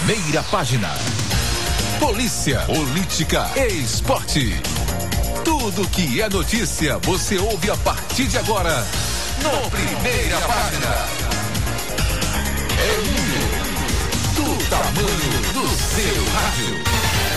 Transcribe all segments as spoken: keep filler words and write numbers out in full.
primeira página. Polícia, política e esporte. Tudo que é notícia você ouve a partir de agora no Primeira Página. É o mundo do tamanho do seu rádio.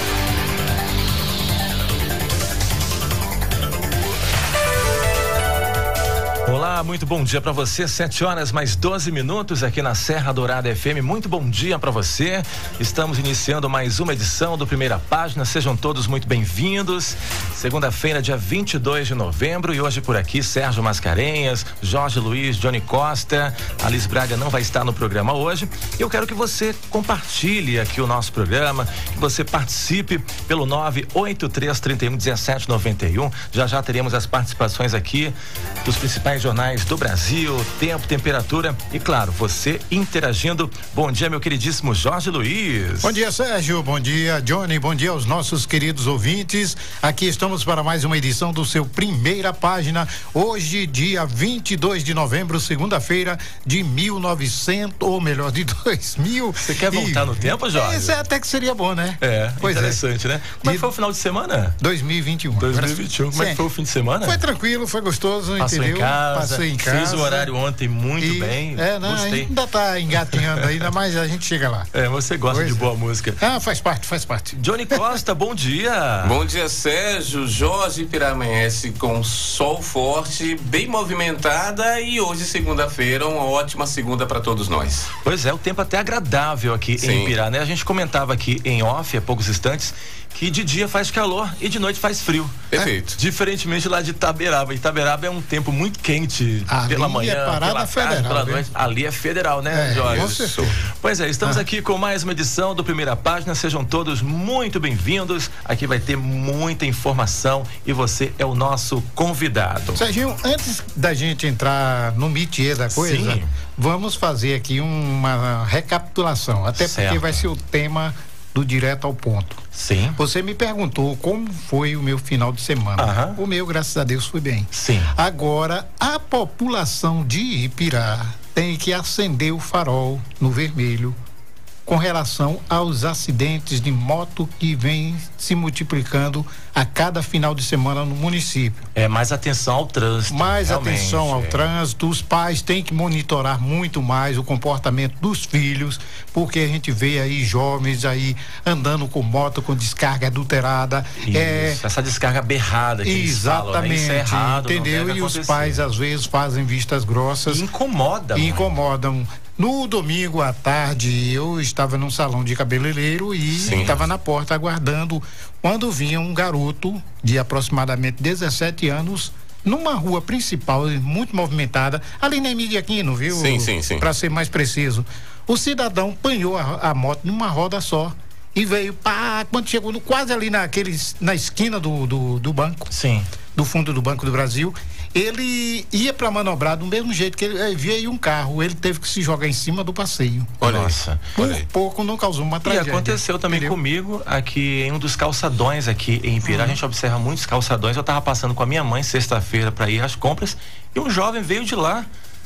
Olá, muito bom dia para você, sete horas mais doze minutos aqui na Serra Dourada F M, muito bom dia para você. Estamos iniciando mais uma edição do Primeira Página, sejam todos muito bem-vindos. Segunda-feira, dia vinte e dois de novembro, e hoje por aqui Sérgio Mascarenhas, Jorge Luiz, Johnny Costa, Alice Braga não vai estar no programa hoje. Eu quero que você compartilhe aqui o nosso programa, que você participe pelo nove oito três, trinta e um, dezessete noventa e um. Já já teremos as participações aqui dos principais jornais do Brasil, tempo, temperatura e, claro, você interagindo. Bom dia, meu queridíssimo Jorge Luiz. Bom dia, Sérgio. Bom dia, Johnny. Bom dia aos nossos queridos ouvintes. Aqui estamos para mais uma edição do seu Primeira Página. Hoje, dia vinte e dois de novembro, segunda-feira de mil e novecentos, ou melhor, de dois mil. Você quer voltar e... no tempo, Jorge? Isso até que seria bom, né? É, pois interessante, é. né? Como é que foi o final de semana? dois mil e vinte e um. dois mil e vinte e um. Como é que foi o fim de semana? Foi tranquilo, foi gostoso, Passou entendeu? Em casa, Passei em casa. Fiz o horário ontem muito e, bem. É, não, gostei. Ainda tá engatinhando ainda, mas a gente chega lá. É, você gosta pois de boa é. música. Ah, faz parte, faz parte. Johnny Costa, bom dia. Bom dia, Sérgio. Jorge Piramanhece com sol forte, bem movimentada, e hoje, segunda-feira, uma ótima segunda para todos nós. Pois é, o tempo até agradável aqui Sim. em Pirá, né? A gente comentava aqui em off há poucos instantes que de dia faz calor e de noite faz frio. Perfeito. É, diferentemente lá de Itaberaba. Itaberaba é um tempo muito quente ali pela manhã, é parada pela federal, tarde, pela né? noite. Ali é federal, né, é, Jorge? Isso. Pois é, estamos ah. aqui com mais uma edição do Primeira Página. Sejam todos muito bem-vindos. Aqui vai ter muita informação e você é o nosso convidado. Serginho, antes da gente entrar no métier da coisa, Sim. vamos fazer aqui uma recapitulação, até certo. porque vai ser o tema do direto ao ponto. Sim. Você me perguntou como foi o meu final de semana. Aham. O meu, graças a Deus, foi bem. Sim. Agora, a população de Ipirá tem que acender o farol no vermelho com relação aos acidentes de moto que vêm se multiplicando a cada final de semana no município. É, mais atenção ao trânsito. Mais atenção ao é. trânsito. Os pais têm que monitorar muito mais o comportamento dos filhos, porque a gente vê aí jovens aí andando com moto com descarga adulterada. Isso, é, essa descarga berrada que exatamente, eles falam, né? Isso é errado, entendeu? E os pais às vezes fazem vistas grossas. E incomoda. E incomodam. No domingo à tarde, eu estava num salão de cabeleireiro e estava na porta aguardando quando vinha um garoto de aproximadamente dezessete anos numa rua principal muito movimentada, ali na Emília Aquino, viu? Sim, sim, sim. Para ser mais preciso. O cidadão panhou a, a moto numa roda só e veio, pá, quando chegou no, quase ali naqueles, na esquina do, do, do banco. Sim. Do fundo do Banco do Brasil, ele ia para manobrar do mesmo jeito que ele via aí um carro, ele teve que se jogar em cima do passeio. Olha, nossa, por olha pouco não causou uma tragédia. E aconteceu também entendeu? comigo aqui em um dos calçadões aqui em Ipirá. Uhum. A gente observa muitos calçadões. Eu tava passando com a minha mãe sexta-feira para ir às compras e um jovem veio de lá,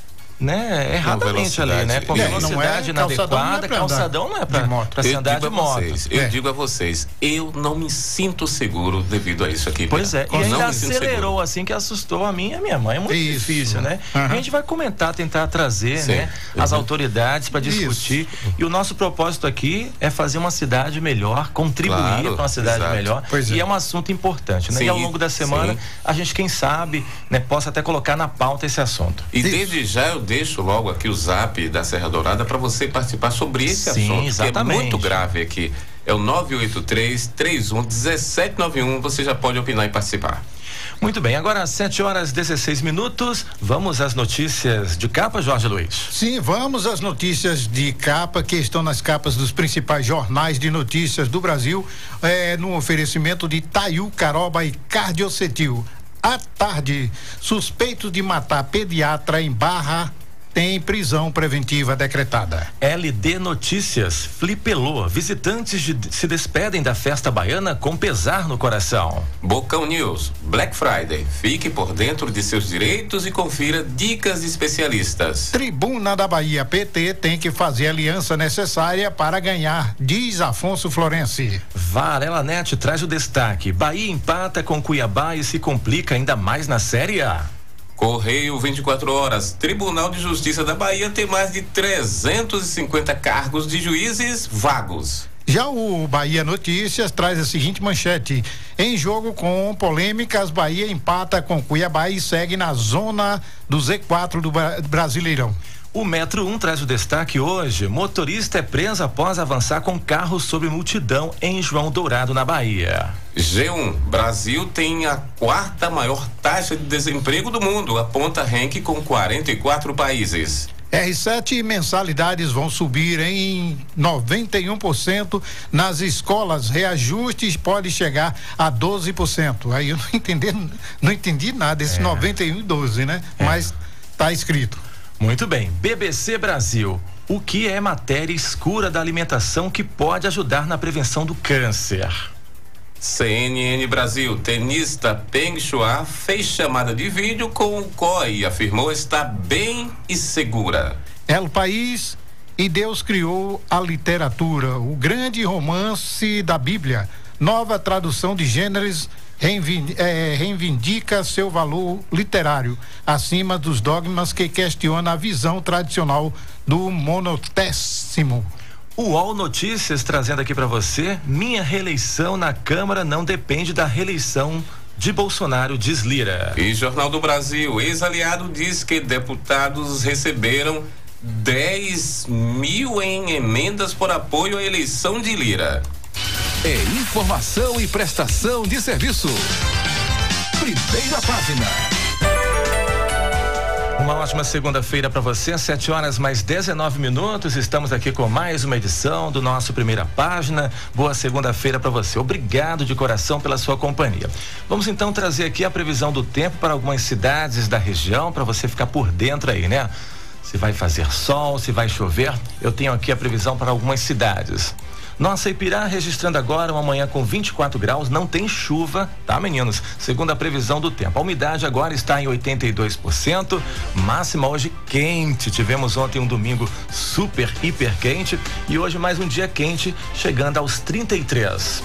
né, erradamente ali, né, com é, velocidade é, inadequada. Calçadão não é para se andar de moto. Vocês, eu é. digo a vocês, eu não me sinto seguro devido a isso aqui. Pois é, eu e ainda acelerou assim que assustou a mim e a minha mãe. É muito isso. difícil, né? Uhum. A gente vai comentar, tentar trazer, Sim. né, uhum. as autoridades para discutir. Isso. E o nosso propósito aqui é fazer uma cidade melhor, contribuir claro, para uma cidade exato. melhor. Pois e é. é um assunto importante, né? Sim, e ao longo da semana, sim. a gente, quem sabe, né, possa até colocar na pauta esse assunto. E isso. desde já eu deixo logo aqui o zap da Serra Dourada para você participar sobre esse Sim, assunto, exatamente. que é muito grave aqui. É o nove oito três, três um um sete nove um, você já pode opinar e participar. Muito bem, agora às sete horas e dezesseis minutos, vamos às notícias de capa, Jorge Luiz. Sim, vamos às notícias de capa que estão nas capas dos principais jornais de notícias do Brasil, é, no oferecimento de Taiu, Caroba e Cardiocetil. À tarde, suspeito de matar pediatra em Barra tem prisão preventiva decretada. L D Notícias, Flipelô, visitantes de, se despedem da festa baiana com pesar no coração. Bocão News, Black Friday, fique por dentro de seus direitos e confira dicas de especialistas. Tribuna da Bahia, P T tem que fazer a aliança necessária para ganhar, diz Afonso Florenci. Varela Net traz o destaque, Bahia empata com Cuiabá e se complica ainda mais na Série A. Correio vinte e quatro horas. Tribunal de Justiça da Bahia tem mais de trezentos e cinquenta cargos de juízes vagos. Já o Bahia Notícias traz a seguinte manchete: em jogo com polêmicas, Bahia empata com Cuiabá e segue na zona do Z quatro do Brasileirão. O Metro um traz o destaque hoje. Motorista é preso após avançar com carro sobre multidão em João Dourado, na Bahia. G um, Brasil tem a quarta maior taxa de desemprego do mundo, aponta Henk com quarenta e quatro países. R sete, mensalidades vão subir em noventa e um por cento nas escolas, reajustes pode chegar a doze por cento. Aí eu não entendi, não entendi nada, esse é. noventa e um e doze, né? É. Mas tá escrito. Muito bem, B B C Brasil, o que é matéria escura da alimentação que pode ajudar na prevenção do câncer? C N N Brasil, tenista Peng Shuai fez chamada de vídeo com o C O I e afirmou estar bem e segura. El País, e Deus criou a literatura, o grande romance da Bíblia, nova tradução de Gênesis reivindica seu valor literário acima dos dogmas que questiona a visão tradicional do monotéísmo. O U O L Notícias trazendo aqui para você, minha reeleição na Câmara não depende da reeleição de Bolsonaro, diz Lira. E Jornal do Brasil, ex-aliado diz que deputados receberam dez mil em emendas por apoio à eleição de Lira. É informação e prestação de serviço. Primeira página. Uma ótima segunda-feira para você, sete horas mais dezenove minutos. Estamos aqui com mais uma edição do nosso Primeira Página. Boa segunda-feira para você. Obrigado de coração pela sua companhia. Vamos então trazer aqui a previsão do tempo para algumas cidades da região, para você ficar por dentro aí, né? Se vai fazer sol, se vai chover. Eu tenho aqui a previsão para algumas cidades. Nossa Ipirá registrando agora uma manhã com vinte e quatro graus, não tem chuva, tá, meninos? Segundo a previsão do tempo. A umidade agora está em oitenta e dois por cento, máxima hoje quente. Tivemos ontem um domingo super, hiper quente e hoje mais um dia quente, chegando aos trinta e três.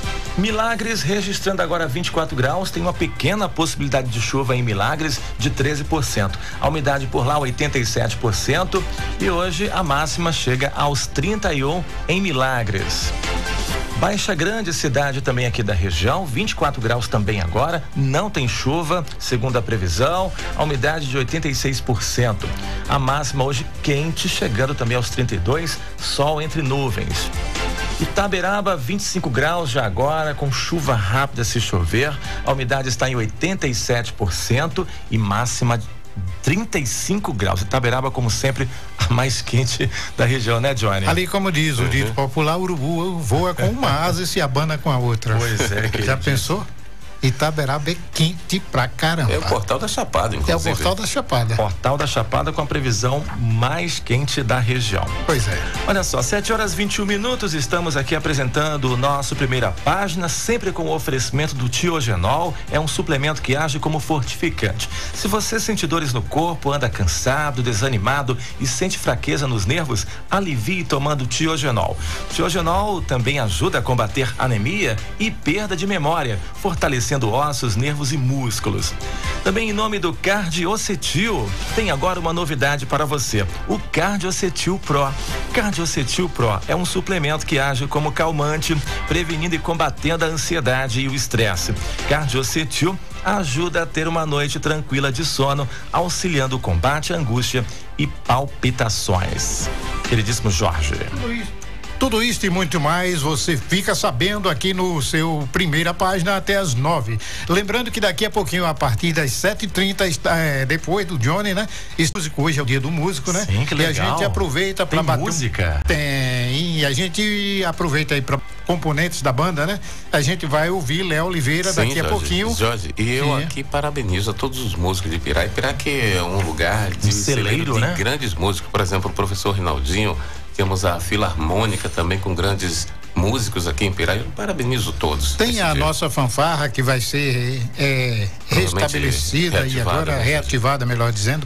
Milagres registrando agora vinte e quatro graus, tem uma pequena possibilidade de chuva em Milagres de treze por cento. A umidade por lá oitenta e sete por cento e hoje a máxima chega aos trinta e um em Milagres. Baixa Grande, cidade também aqui da região, vinte e quatro graus também agora, não tem chuva, segundo a previsão, a umidade de oitenta e seis por cento. A máxima hoje quente, chegando também aos trinta e dois, sol entre nuvens. Itaberaba, vinte e cinco graus já agora, com chuva rápida se chover. A umidade está em oitenta e sete por cento e máxima de trinta e cinco graus. Itaberaba, como sempre, a mais quente da região, né, Johnny? Ali, como diz o uhum. dito popular, o urubu voa com uma asa e se abana com a outra. Pois é, que já pensou? Itaberaba é quente pra caramba. É o Portal da Chapada, inclusive. É o Portal da Chapada. Portal da Chapada com a previsão mais quente da região. Pois é. Olha só, sete horas e vinte e um minutos, estamos aqui apresentando o nosso Primeira Página, sempre com o oferecimento do Tiogenol, é um suplemento que age como fortificante. Se você sente dores no corpo, anda cansado, desanimado e sente fraqueza nos nervos, alivie tomando Tiogenol. Tiogenol também ajuda a combater anemia e perda de memória, fortalecendo ossos, nervos e músculos. Também em nome do Cardiocetil, tem agora uma novidade para você, o Cardiocetil Pro. Cardiocetil Pro é um suplemento que age como calmante, prevenindo e combatendo a ansiedade e o estresse. Cardiocetil ajuda a ter uma noite tranquila de sono, auxiliando o combate à angústia e palpitações. Queridíssimo Jorge. Luiz, Tudo isso e muito mais você fica sabendo aqui no seu Primeira Página até as nove. Lembrando que daqui a pouquinho, a partir das sete e trinta, é, depois do Johnny, né? Esse músico, hoje é o dia do músico, né? Sim, que legal. E a gente aproveita para bater. Música? Tem. E a gente aproveita aí para componentes da banda, né? A gente vai ouvir Léo Oliveira. Sim, daqui a Jorge, pouquinho. Jorge, e eu Sim. aqui parabenizo a todos os músicos de Ipirá. Ipirá que é um lugar de, um celeiro, de né? grandes músicos, por exemplo, o professor Rinaldinho. Temos a Filarmônica também com grandes músicos aqui em Ipirá. Eu parabenizo todos. Tem a dia. Nossa fanfarra que vai ser é, restabelecida e agora né? reativada, melhor dizendo.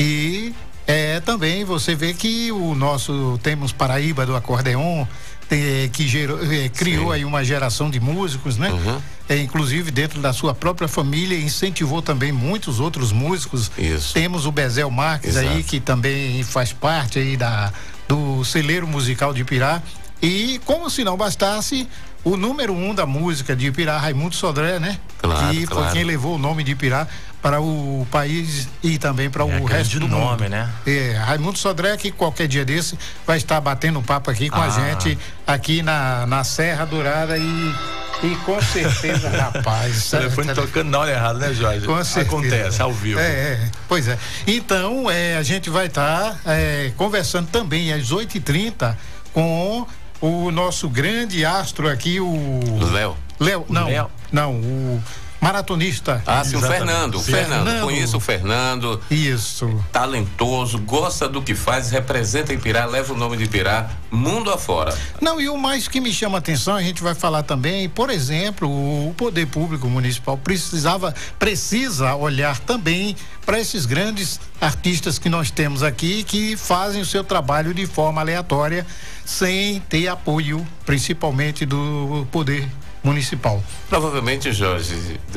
E é, também você vê que o nosso temos Paraíba do acordeon, tem, que gerou, é, criou Sim. aí uma geração de músicos, né? Uhum. É, inclusive dentro da sua própria família, incentivou também muitos outros músicos. Isso. Temos o Bezel Marques Exato. Aí, que também faz parte aí da do celeiro musical de Ipirá. E como se não bastasse, o número um da música de Ipirá, Raimundo Sodré, né? Claro, que claro. foi quem levou o nome de Ipirá para o país e também para é o resto do nome, mundo. Né? É, Raimundo Sodré, que qualquer dia desse vai estar batendo um papo aqui com ah. a gente, aqui na, na Serra Dourada e E com certeza, rapaz. O telefone tocando na hora errada, né, Jorge? Com certeza. Acontece, ao vivo. É, é. Pois é. Então, é, a gente vai estar tá, é, conversando também às oito e trinta com o nosso grande astro aqui, o. Léo. Léo, não. Léo. Não, o. Maratonista. Ah, sim, o Fernando. O Fernando. Fernando. Conheço o Fernando. Isso. Talentoso, gosta do que faz, representa Ipirá, leva o nome de Ipirá mundo afora. Não, e o mais que me chama a atenção, a gente vai falar também, por exemplo, o poder público municipal precisava, precisa olhar também para esses grandes artistas que nós temos aqui, que fazem o seu trabalho de forma aleatória, sem ter apoio, principalmente do poder municipal. Provavelmente, Jorge,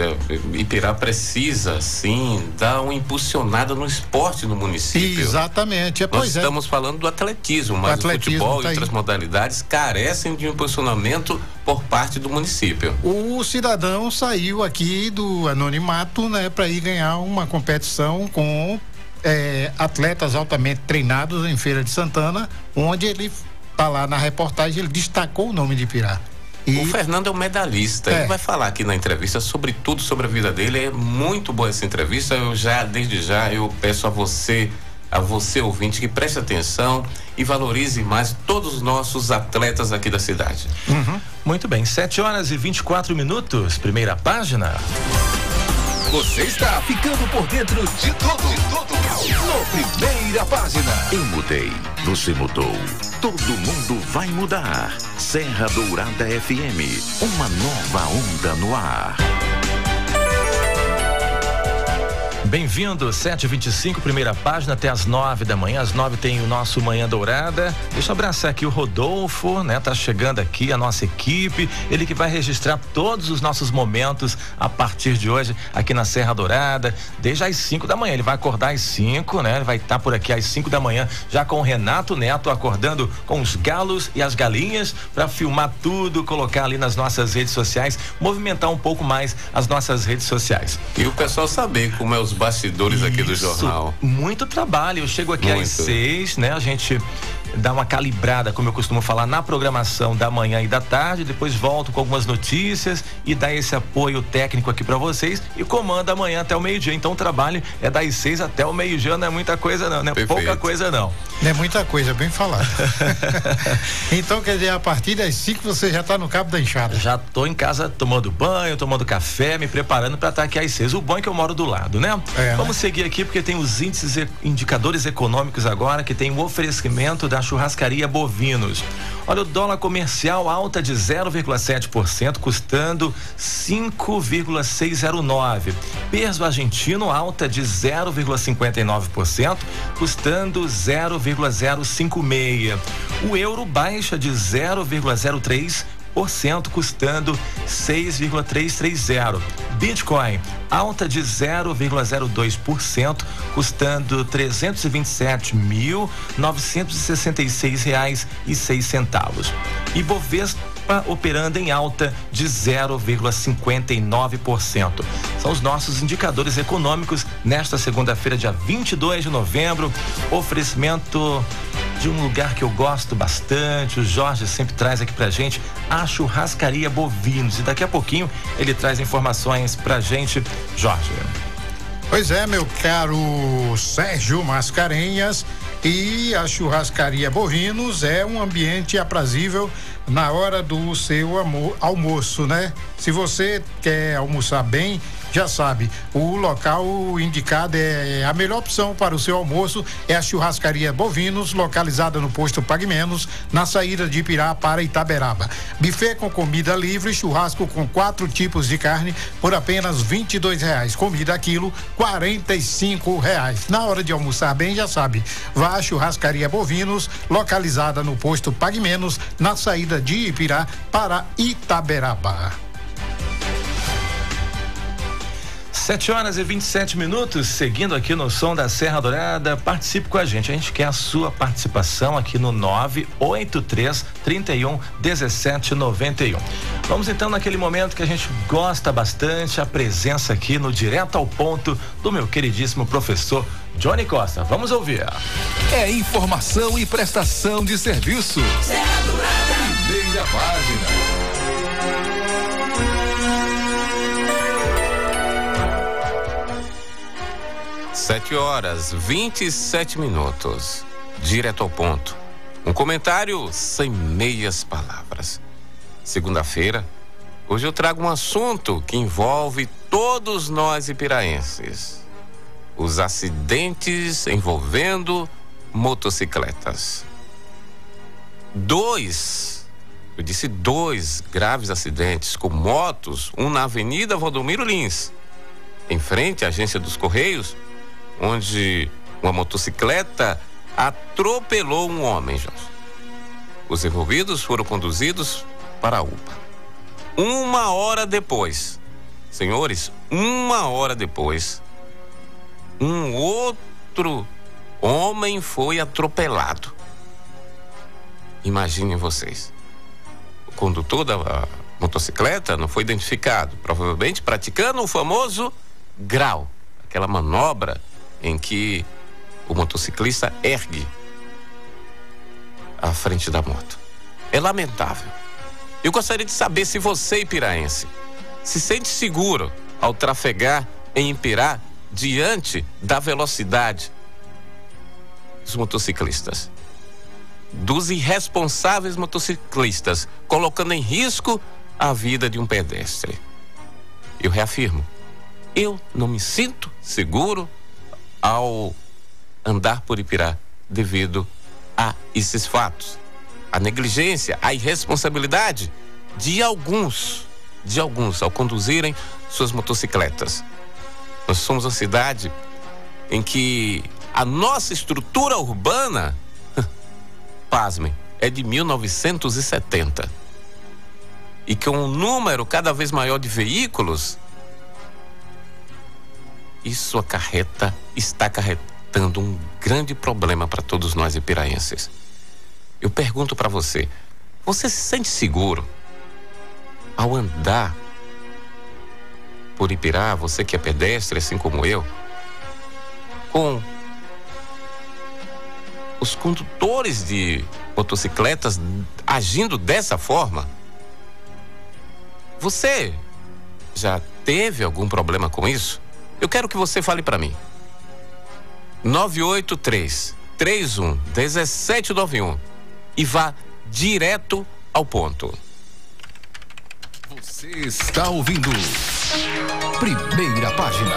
Ipirá precisa sim dar uma impulsionada no esporte no município. Exatamente. É, Nós pois estamos é. falando do atletismo, mas o, atletismo, o futebol tá e outras modalidades carecem de um impulsionamento por parte do município. O cidadão saiu aqui do anonimato, né, para ir ganhar uma competição com é, atletas altamente treinados em Feira de Santana, onde ele tá lá na reportagem, ele destacou o nome de Ipirá. E... O Fernando é um medalhista, é. Ele vai falar aqui na entrevista sobre tudo sobre a vida dele. É muito boa essa entrevista. Eu já, desde já, eu peço a você, a você ouvinte, que preste atenção e valorize mais todos os nossos atletas aqui da cidade. Uhum. Muito bem, sete horas e vinte e quatro minutos, Primeira Página. Você está ficando por dentro de tudo, de tudo. No Primeira Página. Eu mudei, você mudou. Todo mundo vai mudar. Serra Dourada F M, uma nova onda no ar. Bem-vindo, sete e vinte e cinco, Primeira Página, até as nove da manhã. Às nove tem o nosso Manhã Dourada. Deixa eu abraçar aqui o Rodolfo, né? Tá chegando aqui a nossa equipe. Ele que vai registrar todos os nossos momentos a partir de hoje aqui na Serra Dourada, desde as cinco da manhã. Ele vai acordar às cinco, né? Ele vai estar por aqui às cinco da manhã, já com o Renato Neto acordando com os galos e as galinhas para filmar tudo, colocar ali nas nossas redes sociais, movimentar um pouco mais as nossas redes sociais. E o pessoal saber como é os bastidores Isso, aqui do jornal. Muito trabalho. Eu chego aqui muito. Às seis, né? A gente dá uma calibrada, como eu costumo falar, na programação da manhã e da tarde, depois volto com algumas notícias e dá esse apoio técnico aqui para vocês e comanda amanhã até o meio-dia. Então o trabalho é das seis até o meio-dia, não é muita coisa não, não é Perfeito. Pouca coisa não. Não é muita coisa, bem falado. Então, quer dizer, a partir das cinco você já tá no cabo da enxada. Já tô em casa tomando banho, tomando café, me preparando para estar aqui às seis. O bom é que eu moro do lado, né? É, Vamos né? seguir aqui porque tem os índices e indicadores econômicos agora, que tem o oferecimento da Churrascaria Bovinos. Olha, o dólar comercial alta de zero vírgula sete por cento, custando cinco vírgula seiscentos e nove. Peso argentino alta de zero vírgula cinquenta e nove por cento, custando zero vírgula zero cinco seis. O euro baixa de zero vírgula zero três por cento, custando seis vírgula trezentos e trinta. Bitcoin alta de zero vírgula zero dois por cento, custando trezentos e vinte e sete mil novecentos e sessenta e seis reais e seis centavos. Ibovespa operando em alta de zero vírgula cinquenta e nove por cento. São os nossos indicadores econômicos nesta segunda-feira, dia vinte e dois de novembro. Oferecimento de um lugar que eu gosto bastante. O Jorge sempre traz aqui pra gente a Churrascaria Bovinos. E daqui a pouquinho ele traz informações pra gente. Jorge. Pois é, meu caro Sérgio Mascarenhas, e a Churrascaria Bovinos é um ambiente aprazível na hora do seu almoço, né? Se você quer almoçar bem, já sabe, o local indicado é a melhor opção para o seu almoço é a Churrascaria Bovinos, localizada no posto Pague Menos, na saída de Ipirá para Itaberaba. Buffet com comida livre, churrasco com quatro tipos de carne por apenas vinte e dois reais. Comida a quilo, quarenta e cinco reais. Na hora de almoçar bem, já sabe, vá à Churrascaria Bovinos, localizada no posto Pague Menos, na saída de Ipirá para Itaberaba. sete horas e vinte e sete minutos, seguindo aqui no som da Serra Dourada. Participe com a gente, a gente quer a sua participação aqui no nove oito três, trinta e um, dezessete, noventa e um. Vamos então naquele momento que a gente gosta bastante, a presença aqui no Direto ao Ponto do meu queridíssimo professor Johnny Costa. Vamos ouvir. É informação e prestação de serviço. Serra Dourada, primeira página. Sete horas, vinte e sete minutos. Direto ao ponto. Um comentário sem meias palavras. Segunda-feira, hoje eu trago um assunto que envolve todos nós ipiraenses. Os acidentes envolvendo motocicletas. Dois, eu disse dois graves acidentes com motos, um na Avenida Valdomiro Lins, em frente à agência dos Correios, onde uma motocicleta atropelou um homem, Jorge. Os envolvidos foram conduzidos para a U P A. Uma hora depois, senhores, uma hora depois, um outro homem foi atropelado. Imaginem vocês. O condutor da motocicleta não foi identificado, provavelmente praticando o famoso grau, aquela manobra em que o motociclista ergue à frente da moto. É lamentável. Eu gostaria de saber se você, ipiraense, se sente seguro ao trafegar em Ipirá diante da velocidade dos motociclistas, dos irresponsáveis motociclistas, colocando em risco a vida de um pedestre. Eu reafirmo, eu não me sinto seguro ao andar por Ipirá devido a esses fatos. A negligência, a irresponsabilidade de alguns, de alguns ao conduzirem suas motocicletas. Nós somos uma cidade em que a nossa estrutura urbana, pasmem, é de mil novecentos e setenta. E com um número cada vez maior de veículos, isso acarreta, está acarretando um grande problema para todos nós ipiraenses. Eu pergunto para você, você se sente seguro ao andar por Ipirá, você que é pedestre, assim como eu, com os condutores de motocicletas agindo dessa forma? Você já teve algum problema com isso? Eu quero que você fale para mim. nove oito três, três um, um sete nove um e vá direto ao ponto. Você está ouvindo Primeira Página.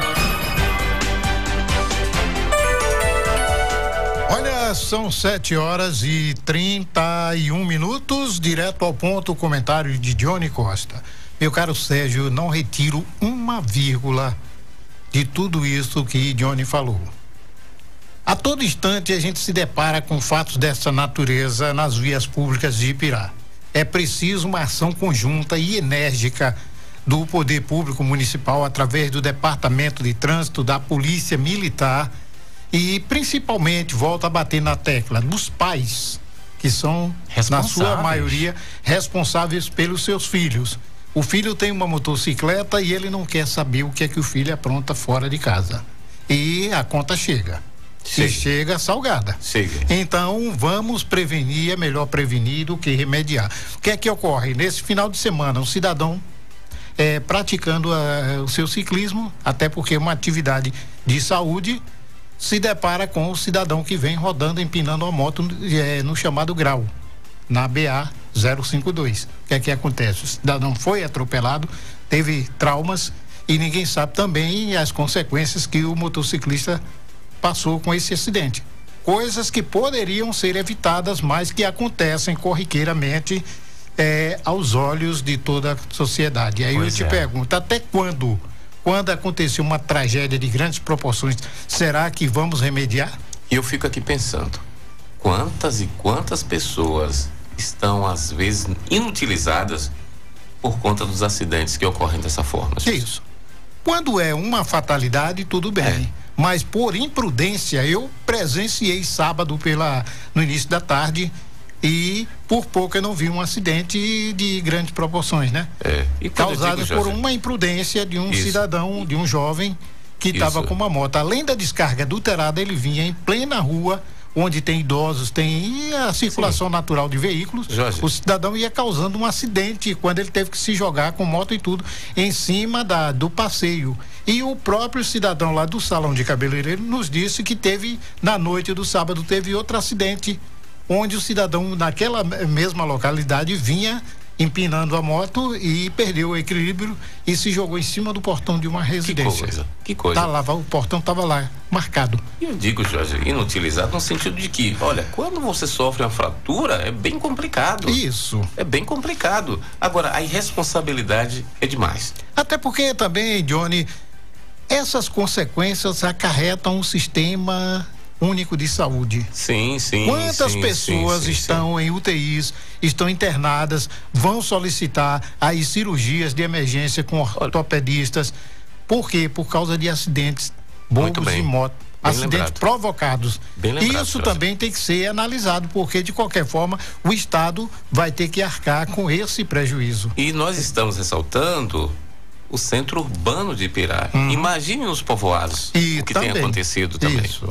Olha, são sete horas e trinta e um minutos, direto ao ponto, comentário de Johnny Costa. Meu caro Sérgio, não retiro uma vírgula de tudo isso que Johnny falou. A todo instante a gente se depara com fatos dessa natureza nas vias públicas de Ipirá. É preciso uma ação conjunta e enérgica do poder público municipal através do Departamento de Trânsito, da Polícia Militar e principalmente, volto a bater na tecla, dos pais, que são, na sua maioria, responsáveis pelos seus filhos. O filho tem uma motocicleta e ele não quer saber o que é que o filho apronta fora de casa. E a conta chega. Chega. E chega salgada. Chega. Então, vamos prevenir, é melhor prevenir do que remediar. O que é que ocorre? Nesse final de semana, um cidadão é, praticando a, o seu ciclismo, até porque é uma atividade de saúde, se depara com o cidadão que vem rodando, empinando a moto é, no chamado grau, na B A zero cinco dois. O que é que acontece? O cidadão foi atropelado, teve traumas e ninguém sabe também as consequências que o motociclista passou com esse acidente. Coisas que poderiam ser evitadas, mas que acontecem corriqueiramente é, aos olhos de toda a sociedade. E aí pois eu te é. pergunto, até quando, quando acontecer uma tragédia de grandes proporções, será que vamos remediar? E eu fico aqui pensando, quantas e quantas pessoas estão às vezes inutilizadas por conta dos acidentes que ocorrem dessa forma? Isso. Quando é uma fatalidade, tudo bem. É. Mas por imprudência, eu presenciei sábado pela, no início da tarde e por pouco eu não vi um acidente de grandes proporções, né? É. E causado digo, por uma imprudência de um Isso. cidadão, de um jovem que estava com uma moto. Além da descarga adulterada, ele vinha em plena rua, onde tem idosos, tem a circulação Sim. natural de veículos. Jorge. O cidadão ia causando um acidente quando ele teve que se jogar com moto e tudo em cima da, do passeio. E o próprio cidadão lá do salão de cabeleireiro nos disse que teve, na noite do sábado, teve outro acidente, onde o cidadão naquela mesma localidade vinha empinando a moto e perdeu o equilíbrio e se jogou em cima do portão de uma residência. Que coisa, que coisa. Tá lá, o portão estava lá, marcado. E eu digo, Jorge, inutilizado no sentido de que, olha, quando você sofre uma fratura, é bem complicado. Isso. É bem complicado. Agora, a irresponsabilidade é demais. Até porque também, Johnny, essas consequências acarretam o sistema único de saúde. Sim, sim. Quantas sim, pessoas sim, sim, estão sim. em U T Is, estão internadas, vão solicitar aí cirurgias de emergência com ortopedistas. Por quê? Por causa de acidentes bobos de moto. Bem acidentes lembrado. provocados. Bem lembrado, Isso Jorge. também tem que ser analisado, porque de qualquer forma o Estado vai ter que arcar com esse prejuízo. E nós estamos ressaltando o centro urbano de Ipirá. Hum. Imagine nos povoados e o que também, tem acontecido também. Isso.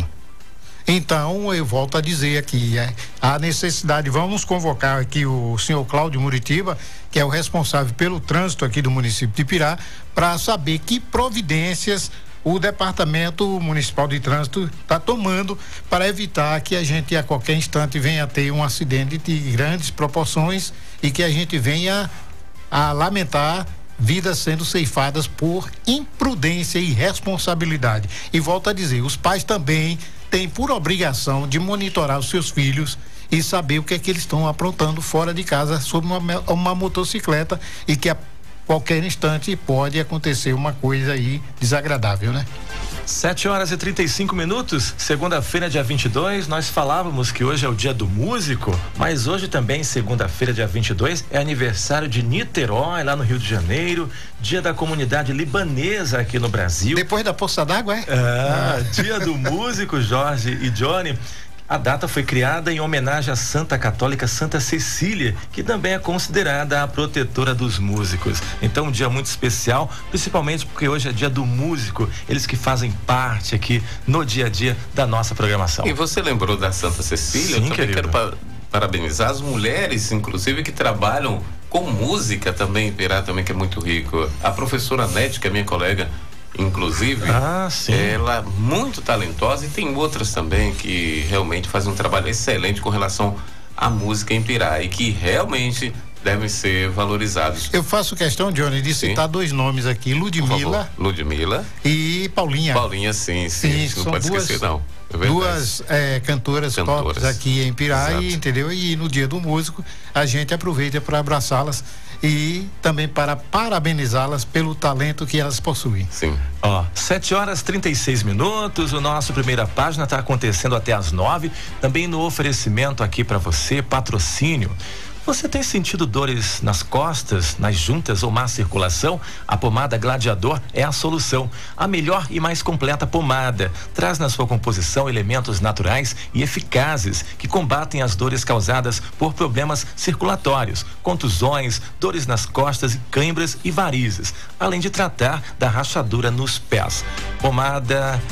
Então, eu volto a dizer aqui, é, a necessidade, vamos convocar aqui o senhor Cláudio Muritiba, que é o responsável pelo trânsito aqui do município de Ipirá, para saber que providências o Departamento Municipal de Trânsito está tomando para evitar que a gente a qualquer instante venha a ter um acidente de grandes proporções e que a gente venha a lamentar vidas sendo ceifadas por imprudência e irresponsabilidade. E volto a dizer, os pais também têm por obrigação de monitorar os seus filhos e saber o que é que eles estão aprontando fora de casa sobre uma, uma motocicleta e que a qualquer instante pode acontecer uma coisa aí desagradável, né? sete horas e trinta e cinco minutos, segunda-feira, dia vinte e dois. Nós falávamos que hoje é o dia do músico, mas hoje também, segunda-feira, dia vinte e dois, é aniversário de Niterói, lá no Rio de Janeiro, dia da comunidade libanesa aqui no Brasil. Depois da Poça d'Água, é? Ah, dia do músico, Jorge e Johnny. A data foi criada em homenagem à Santa Católica Santa Cecília, que também é considerada a protetora dos músicos. Então, um dia muito especial, principalmente porque hoje é dia do músico, eles que fazem parte aqui no dia a dia da nossa programação. E você lembrou da Santa Cecília? Sim, eu também querido. quero pa- parabenizar as mulheres, inclusive, que trabalham com música também, Ipirá também, que é muito rico. A professora Nete, que é minha colega, inclusive, ah, sim. ela é muito talentosa, e tem outras também que realmente fazem um trabalho excelente com relação à música em Ipirá e que realmente devem ser valorizados. Eu faço questão, Johnny, de sim. citar dois nomes aqui, Ludmila, Ludmila e Paulinha. Paulinha, sim, sim, sim não pode duas, esquecer, não. É duas é, cantoras, cantoras tops aqui em Ipirá, e, entendeu? E no dia do músico a gente aproveita para abraçá-las e também para parabenizá-las pelo talento que elas possuem. Sim. Ó, sete horas e trinta e seis minutos, o nosso primeira página está acontecendo até às nove, também no oferecimento aqui para você, patrocínio. Você tem sentido dores nas costas, nas juntas ou má circulação? A pomada Gladiador é a solução. A melhor e mais completa pomada. Traz na sua composição elementos naturais e eficazes que combatem as dores causadas por problemas circulatórios, contusões, dores nas costas, câimbras e varizes, além de tratar da rachadura nos pés. Pomada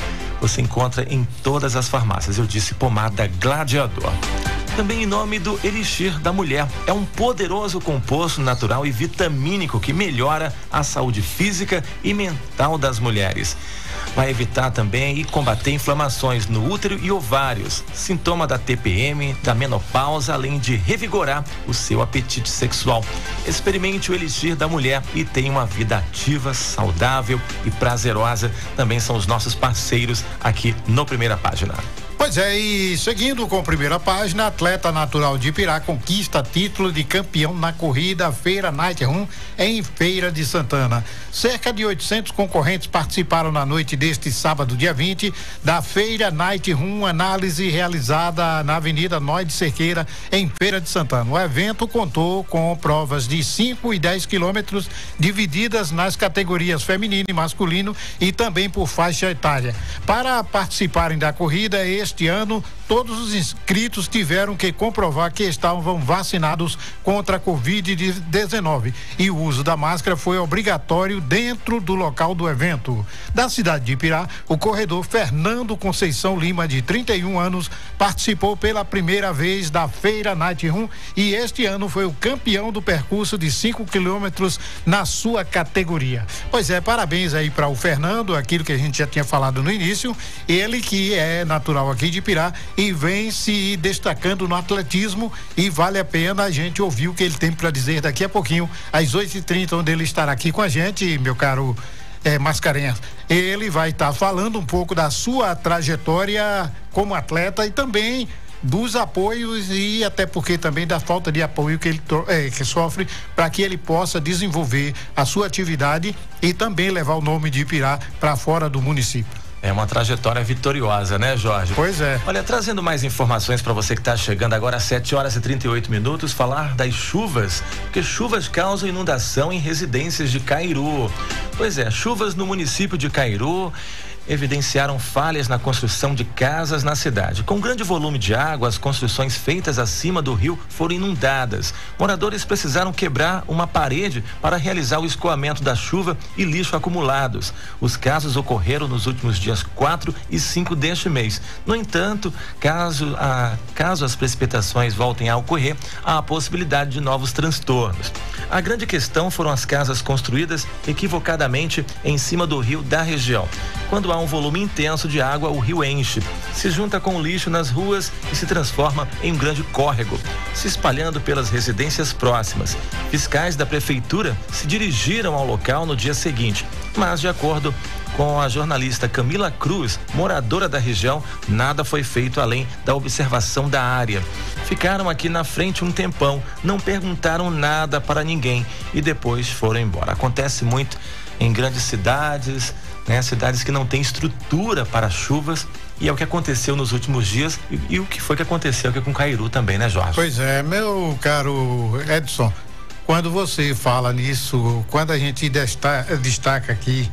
você encontra em todas as farmácias. Eu disse pomada Gladiador. Também em nome do Elixir da Mulher. É um poderoso composto natural e vitamínico que melhora a saúde física e mental das mulheres. Vai evitar também e combater inflamações no útero e ovários, sintoma da T P M, da menopausa, além de revigorar o seu apetite sexual. Experimente o Elixir da Mulher e tenha uma vida ativa, saudável e prazerosa. Também são os nossos parceiros aqui no Primeira Página. Pois é, e seguindo com a Primeira Página, atleta natural de Ipirá conquista título de campeão na corrida Feira Night Run em Feira de Santana. Cerca de oitocentos concorrentes participaram na noite deste sábado, dia vinte, da Feira Night Run, análise realizada na Avenida Noide Cerqueira, em Feira de Santana. O evento contou com provas de cinco e dez quilômetros, divididas nas categorias feminino e masculino e também por faixa etária. Para participarem da corrida, este Este ano, todos os inscritos tiveram que comprovar que estavam vacinados contra a covid dezenove e o uso da máscara foi obrigatório dentro do local do evento. Da cidade de Ipirá, o corredor Fernando Conceição Lima, de trinta e um anos, participou pela primeira vez da Feira Night Run e este ano foi o campeão do percurso de cinco quilômetros na sua categoria. Pois é, parabéns aí para o Fernando, aquilo que a gente já tinha falado no início, ele que é natural aqui de Ipirá e vem se destacando no atletismo e vale a pena a gente ouvir o que ele tem para dizer daqui a pouquinho, às oito e trinta, onde ele estará aqui com a gente, meu caro é, Mascarenhas. Ele vai estar tá falando um pouco da sua trajetória como atleta e também dos apoios e até porque também da falta de apoio que ele é, que sofre para que ele possa desenvolver a sua atividade e também levar o nome de Ipirá para fora do município. É uma trajetória vitoriosa, né, Jorge? Pois é. Olha, trazendo mais informações para você que está chegando agora às sete horas e trinta e oito minutos, falar das chuvas, porque chuvas causam inundação em residências de Cairu. Pois é, chuvas no município de Cairu evidenciaram falhas na construção de casas na cidade. Com grande volume de água, as construções feitas acima do rio foram inundadas. Moradores precisaram quebrar uma parede para realizar o escoamento da chuva e lixo acumulados. Os casos ocorreram nos últimos dias quatro e cinco deste mês. No entanto, caso, a, caso as precipitações voltem a ocorrer, há a possibilidade de novos transtornos. A grande questão foram as casas construídas equivocadamente em cima do rio da região. Quando há um volume intenso de água, o rio enche, se junta com o lixo nas ruas e se transforma em um grande córrego, se espalhando pelas residências próximas. Fiscais da prefeitura se dirigiram ao local no dia seguinte, mas de acordo com a jornalista Camila Cruz, moradora da região, nada foi feito além da observação da área. Ficaram aqui na frente um tempão, não perguntaram nada para ninguém e depois foram embora. Acontece muito em grandes cidades, né? Cidades que não têm estrutura para chuvas, e é o que aconteceu nos últimos dias e, e o que foi que aconteceu aqui com Cairu também, né, Jorge? Pois é, meu caro Edson, quando você fala nisso, quando a gente destaca, destaca aqui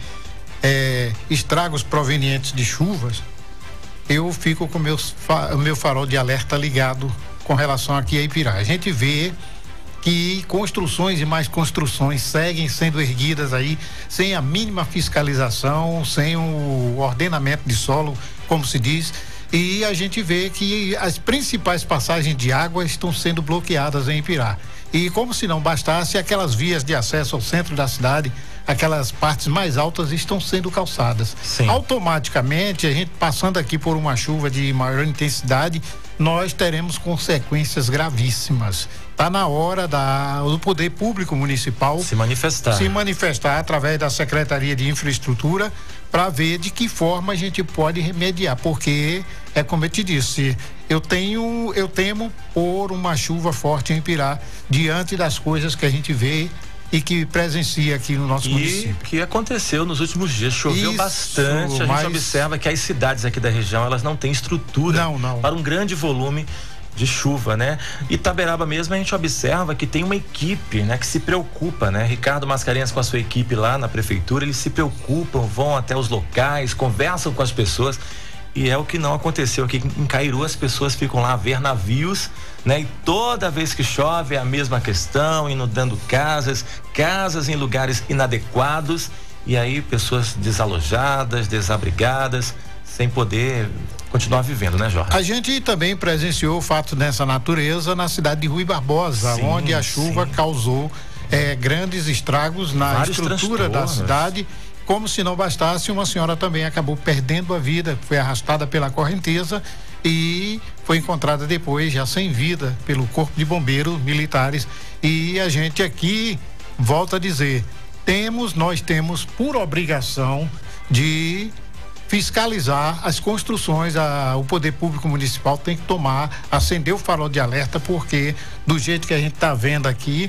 é, estragos provenientes de chuvas, eu fico com meus, o meu farol de alerta ligado com relação aqui a Ipirá. A gente vê que construções e mais construções seguem sendo erguidas aí sem a mínima fiscalização, sem o ordenamento de solo, como se diz, e a gente vê que as principais passagens de água estão sendo bloqueadas em Ipirá. E como se não bastasse, aquelas vias de acesso ao centro da cidade, aquelas partes mais altas estão sendo calçadas. Sim. Automaticamente, a gente passando aqui por uma chuva de maior intensidade, nós teremos consequências gravíssimas. Está na hora da, do poder público municipal se manifestar. se manifestar através da Secretaria de Infraestrutura para ver de que forma a gente pode remediar, porque é como eu te disse, eu tenho, eu temo por uma chuva forte em Ipirá diante das coisas que a gente vê e que presencia aqui no nosso e município. Que aconteceu nos últimos dias, choveu Isso, bastante, a mas... gente observa que as cidades aqui da região, elas não têm estrutura não, não. para um grande volume de chuva, né? Itaberaba mesmo a gente observa que tem uma equipe, né? Que se preocupa, né? Ricardo Mascarenhas com a sua equipe lá na prefeitura, eles se preocupam, vão até os locais, conversam com as pessoas, e é o que não aconteceu aqui em Cairu. As pessoas ficam lá a ver navios, né? E toda vez que chove é a mesma questão, inundando casas, casas em lugares inadequados, e aí pessoas desalojadas, desabrigadas, sem poder continuar vivendo, né, Jorge? A gente também presenciou fatos dessa natureza na cidade de Rui Barbosa, sim, onde a chuva sim. causou é, grandes estragos na Vários estrutura da cidade. Como se não bastasse, uma senhora também acabou perdendo a vida, foi arrastada pela correnteza e foi encontrada depois já sem vida pelo Corpo de Bombeiros militares. E a gente aqui volta a dizer, temos, nós temos por obrigação de fiscalizar as construções, a, o poder público municipal tem que tomar, acender o farol de alerta, porque do jeito que a gente está vendo aqui,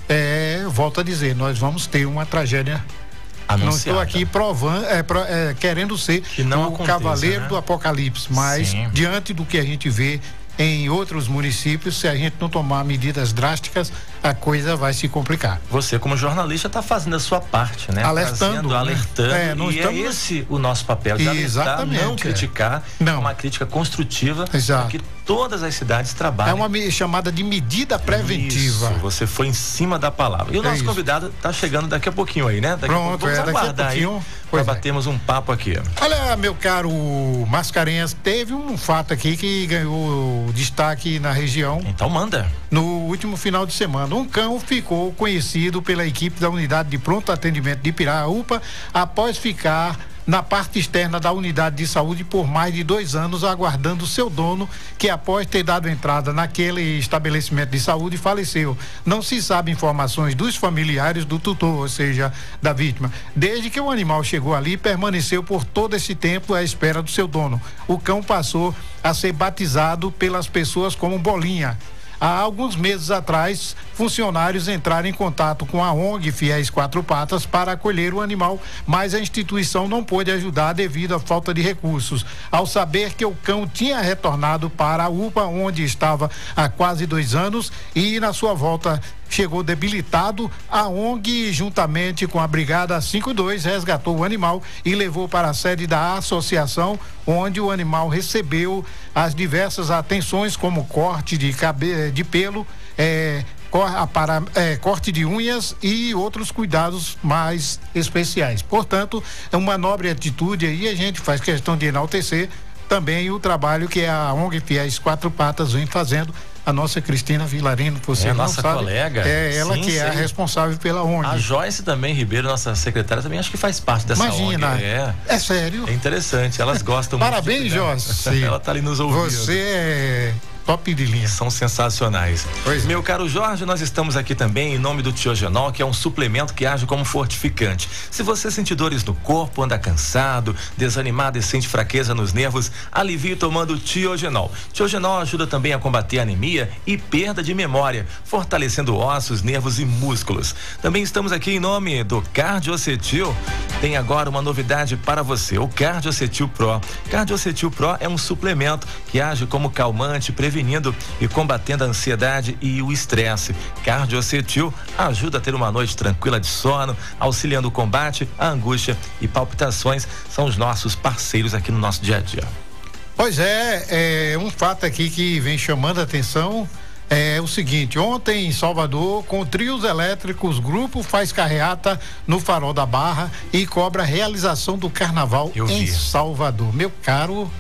é, volto a dizer, nós vamos ter uma tragédia. Anunciada. Não estou aqui provando, é, é, querendo ser o aconteça, cavaleiro, né? Do apocalipse, mas Sim. diante do que a gente vê em outros municípios, se a gente não tomar medidas drásticas, a coisa vai se complicar. Você, como jornalista, está fazendo a sua parte, né? Alertando, Fazendo, alertando, é, e estamos... é esse o nosso papel, de alertar, não criticar, é. não. uma crítica construtiva, para que todas as cidades trabalhem. É uma chamada de medida preventiva. Isso, você foi em cima da palavra. E o é nosso isso. convidado está chegando daqui a pouquinho aí, né? Daqui Pronto, a pouco, vamos é, daqui aguardar a pouquinho, aí para batermos um papo aqui. Olha, meu caro Mascarenhas, teve um fato aqui que ganhou destaque na região. Então manda. No último final de semana, um cão ficou conhecido pela equipe da unidade de pronto atendimento de Piraúba após ficar na parte externa da unidade de saúde por mais de dois anos aguardando seu dono, que após ter dado entrada naquele estabelecimento de saúde faleceu. Não se sabe informações dos familiares do tutor, ou seja, da vítima. Desde que o animal chegou ali, permaneceu por todo esse tempo à espera do seu dono. O cão passou a ser batizado pelas pessoas como Bolinha. Há alguns meses atrás, funcionários entraram em contato com a O N G Fiéis Quatro Patas para acolher o animal, mas a instituição não pôde ajudar devido à falta de recursos. Ao saber que o cão tinha retornado para a U P A, onde estava há quase dois anos, e na sua volta chegou debilitado, a O N G, juntamente com a Brigada cinquenta e dois, resgatou o animal e levou para a sede da associação, onde o animal recebeu as diversas atenções, como corte de cabelo, de pelo, é, para, é, corte de unhas e outros cuidados mais especiais. Portanto, é uma nobre atitude aí, a gente faz questão de enaltecer também o trabalho que a O N G Fiéis Quatro Patas vem fazendo. A nossa Cristina Vilarino, você é não nossa sabe, colega. É ela sim, que sim. é a responsável pela O N G. A Joyce também Ribeiro, nossa secretária, também acho que faz parte dessa Imagina, O N G. É, é sério. É interessante, elas gostam Parabéns, muito. Parabéns, Joyce. Ela tá ali nos ouvindo. Você é top de linha. São sensacionais. Pois Meu caro Jorge, nós estamos aqui também em nome do Tiogenol, que é um suplemento que age como fortificante. Se você sentir dores no corpo, anda cansado, desanimado e sente fraqueza nos nervos, alivie tomando o Tiogenol. Tiogenol ajuda também a combater anemia e perda de memória, fortalecendo ossos, nervos e músculos. Também estamos aqui em nome do Cardiocetil. Tem agora uma novidade para você, o Cardiocetil Pro. Cardiocetil Pro é um suplemento que age como calmante, prevenindo e combatendo a ansiedade e o estresse. Cardiocetil ajuda a ter uma noite tranquila de sono, auxiliando o combate, a angústia e palpitações. São os nossos parceiros aqui no nosso dia a dia. Pois é, é um fato aqui que vem chamando a atenção. É o seguinte, ontem em Salvador, com trios elétricos, grupo faz carreata no Farol da Barra e cobra a realização do carnaval em Salvador. Meu caro,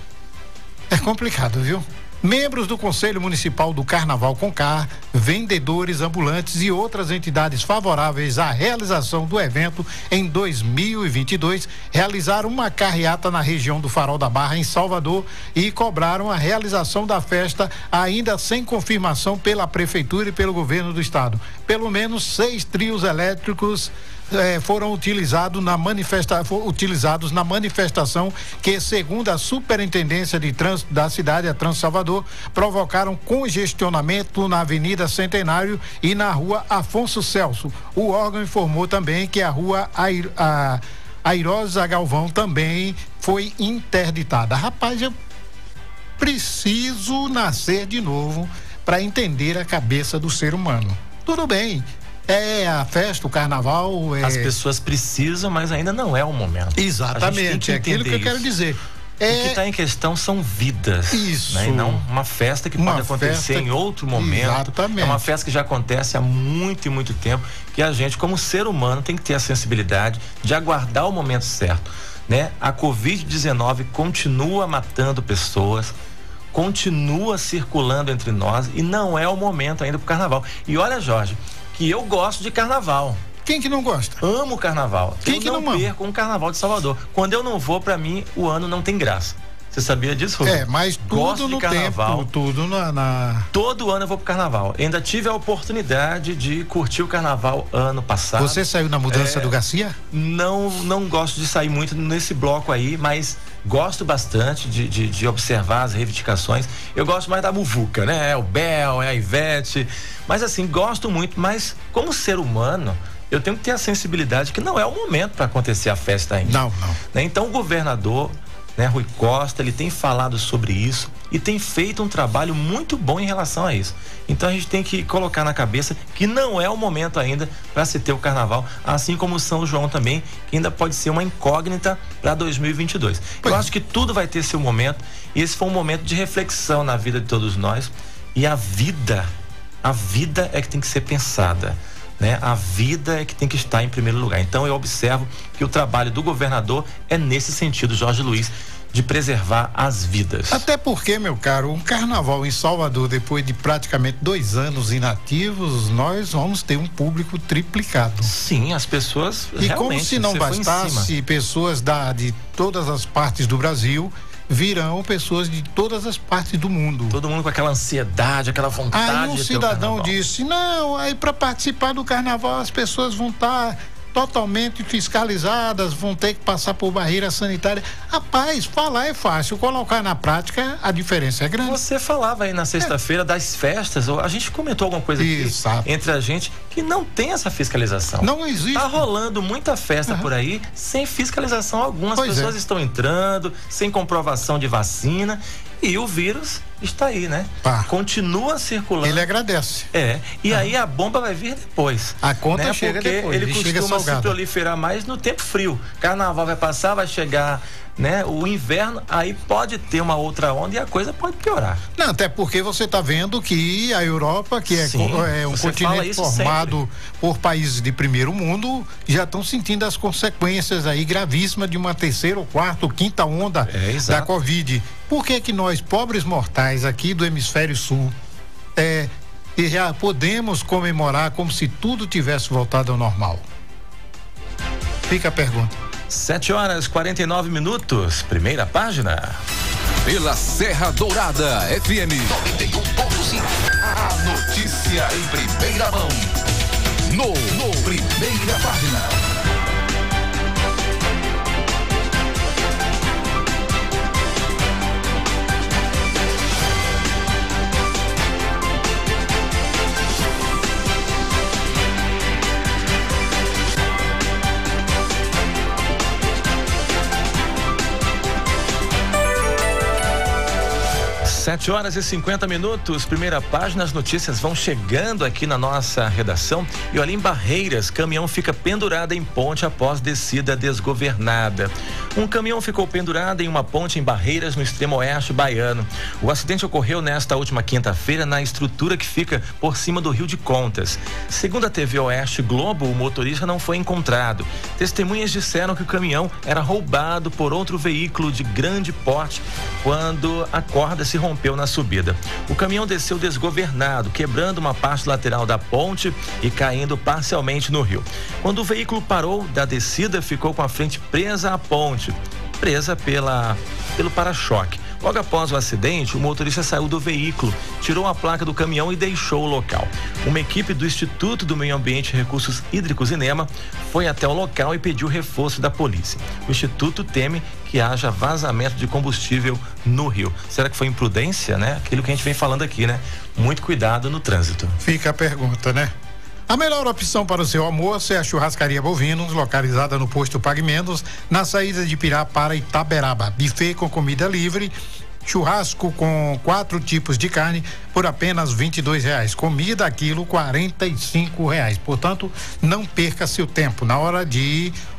é complicado, viu? Membros do Conselho Municipal do Carnaval Concar, vendedores ambulantes e outras entidades favoráveis à realização do evento em dois mil e vinte e dois realizaram uma carreata na região do Farol da Barra, em Salvador, e cobraram a realização da festa ainda sem confirmação pela Prefeitura e pelo Governo do Estado. Pelo menos seis trios elétricos Eh, foram utilizados na, manifesta, utilizados na manifestação que, segundo a Superintendência de Trânsito da cidade, a Trans Salvador, provocaram congestionamento na Avenida Centenário e na Rua Afonso Celso. O órgão informou também que a Rua Air, a, Airosa Galvão também foi interditada. Rapaz, eu preciso nascer de novo para entender a cabeça do ser humano. Tudo bem. É a festa, o carnaval. É... As pessoas precisam, mas ainda não é o momento. Exatamente, é aquilo que eu quero dizer. É... O que está em questão são vidas. Isso. Né? E não uma festa que uma pode acontecer festa... em outro momento. Exatamente. É uma festa que já acontece há muito e muito tempo, que a gente, como ser humano, tem que ter a sensibilidade de aguardar o momento certo. Né? A covid dezenove continua matando pessoas, continua circulando entre nós e não é o momento ainda pro carnaval. E olha, Jorge, que eu gosto de carnaval. Quem que não gosta? Amo carnaval. Quem eu que não, não perco um carnaval de Salvador. Quando eu não vou, pra mim, o ano não tem graça. Você sabia disso, Rubens? É, mas tudo Gosto no de carnaval. tempo, tudo na, na... Todo ano eu vou pro carnaval. Ainda tive a oportunidade de curtir o carnaval ano passado. Você saiu na mudança é, do Garcia? Não, não gosto de sair muito nesse bloco aí, mas gosto bastante de, de, de observar as reivindicações. Eu gosto mais da muvuca, né? É o Bel, é a Ivete. Mas assim, gosto muito, mas como ser humano, eu tenho que ter a sensibilidade que não é o momento para acontecer a festa ainda. Não, não. Né? Então o governador, né, Rui Costa, ele tem falado sobre isso e tem feito um trabalho muito bom em relação a isso. Então a gente tem que colocar na cabeça que não é o momento ainda para se ter o carnaval, assim como o São João também, que ainda pode ser uma incógnita para dois mil e vinte e dois. Eu acho que tudo vai ter seu momento e esse foi um momento de reflexão na vida de todos nós e a vida, a vida é que tem que ser pensada. Né? A vida é que tem que estar em primeiro lugar. Então eu observo que o trabalho do governador é nesse sentido, Jorge Luiz, de preservar as vidas. Até porque, meu caro, um carnaval em Salvador, depois de praticamente dois anos inativos, nós vamos ter um público triplicado. Sim, as pessoas e realmente, como se não bastasse pessoas da, de todas as partes do Brasil, virão pessoas de todas as partes do mundo. Todo mundo com aquela ansiedade, aquela vontade. Aí um de cidadão ter o disse, não, aí para participar do carnaval as pessoas vão estar totalmente fiscalizadas, vão ter que passar por barreira sanitária. Rapaz, falar é fácil, colocar na prática a diferença é grande. Você falava aí na sexta-feira é. das festas, a gente comentou alguma coisa aqui Exato. entre a gente que não tem essa fiscalização. Não existe. Tá rolando muita festa uhum. por aí sem fiscalização alguma. As pois pessoas é. estão entrando sem comprovação de vacina e o vírus está aí, né? Pá. Continua circulando. Ele agradece. É, e uhum. aí a bomba vai vir depois. A conta né? chega Porque depois. ele, ele costuma chega se salgado. proliferar mais no tempo frio. Carnaval vai passar, vai chegar, né? O inverno, aí pode ter uma outra onda e a coisa pode piorar. Não, até porque você está vendo que a Europa, que é, Sim, é um continente formado sempre. por países de primeiro mundo, já estão sentindo as consequências aí gravíssimas de uma terceira ou quarta ou quinta onda é, da Covid. Por que que nós, pobres mortais aqui do hemisfério sul, é, já podemos comemorar como se tudo tivesse voltado ao normal? Fica a pergunta. Sete horas e quarenta e nove minutos, primeira página. Pela Serra Dourada F M noventa e um ponto cinco. A notícia em primeira mão. No, no Primeira Página. Sete horas e cinquenta minutos, primeira página, as notícias vão chegando aqui na nossa redação. E olha, em Barreiras, caminhão fica pendurado em ponte após descida desgovernada. Um caminhão ficou pendurado em uma ponte em Barreiras, no extremo oeste baiano. O acidente ocorreu nesta última quinta-feira na estrutura que fica por cima do Rio de Contas. Segundo a T V Oeste Globo, o motorista não foi encontrado. Testemunhas disseram que o caminhão era roubado por outro veículo de grande porte quando a corda se rompeu na subida. O caminhão desceu desgovernado, quebrando uma parte lateral da ponte e caindo parcialmente no rio. Quando o veículo parou da descida, ficou com a frente presa à ponte, presa pela, pelo para-choque. Logo após o acidente, o motorista saiu do veículo, tirou a placa do caminhão e deixou o local. Uma equipe do Instituto do Meio Ambiente e Recursos Hídricos, INEMA, foi até o local e pediu reforço da polícia. O Instituto teme que haja vazamento de combustível no rio. Será que foi imprudência, né? Aquilo que a gente vem falando aqui, né? Muito cuidado no trânsito. Fica a pergunta, né? A melhor opção para o seu almoço é a Churrascaria Bovinos, localizada no posto Pague Menos, na saída de Pirá para Itaberaba. Buffet com comida livre, churrasco com quatro tipos de carne por apenas vinte e dois reais. Comida a quilo, quarenta e cinco reais. Portanto, não perca seu tempo. Na hora de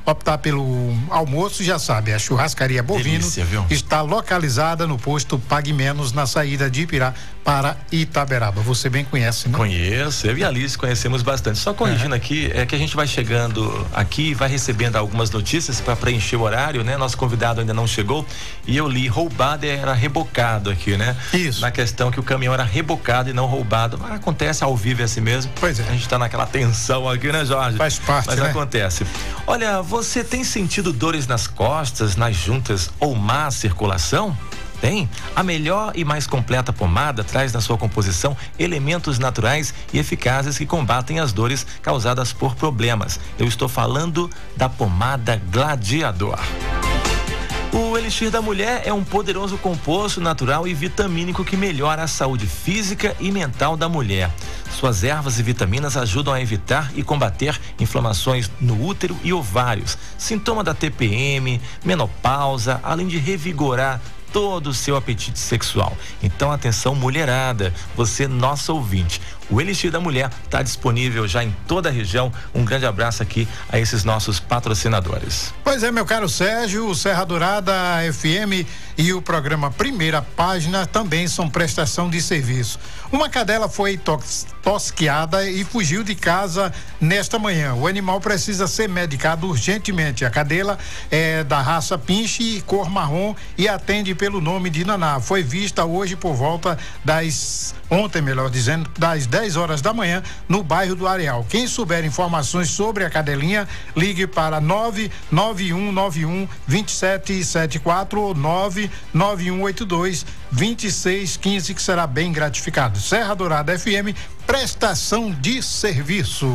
optar pelo almoço, já sabe, a churrascaria Bovino Delícia, viu? está localizada no posto Pague Menos, na saída de Ipirá para Itaberaba. Você bem conhece, né? Conheço, eu e a Alice conhecemos bastante. Só corrigindo é. aqui, é que a gente vai chegando aqui, vai recebendo algumas notícias para preencher o horário, né? Nosso convidado ainda não chegou e eu li roubado era rebocado aqui, né? Isso. Na questão que o caminhão era rebocado e não roubado. Mas acontece ao vivo, é assim mesmo. Pois é. A gente tá naquela tensão aqui, né, Jorge? Faz parte, Mas né? acontece. Olha, você tem sentido dores nas costas, nas juntas ou má circulação? Tem? A melhor e mais completa pomada traz na sua composição elementos naturais e eficazes que combatem as dores causadas por problemas. Eu estou falando da pomada Gladiador. O Elixir da Mulher é um poderoso composto natural e vitamínico que melhora a saúde física e mental da mulher. Suas ervas e vitaminas ajudam a evitar e combater inflamações no útero e ovários, sintoma da T P M, menopausa, além de revigorar todo o seu apetite sexual. Então, atenção, mulherada, você, nossa ouvinte. O Elixir da Mulher está disponível já em toda a região. Um grande abraço aqui a esses nossos patrocinadores. Pois é, meu caro Sérgio, o Serra Dourada F M e o programa Primeira Página também são prestação de serviço. Uma cadela foi tos- tosquiada e fugiu de casa nesta manhã. O animal precisa ser medicado urgentemente. A cadela é da raça Pinche, cor marrom e atende pelo nome de Naná. Foi vista hoje por volta das ontem, melhor dizendo, das dez horas da manhã, no bairro do Areal. Quem souber informações sobre a cadelinha, ligue para nove nove um nove um dois sete sete quatro ou nove nove um oito dois dois seis um cinco, que será bem gratificado. Serra Dourada F M, prestação de serviço.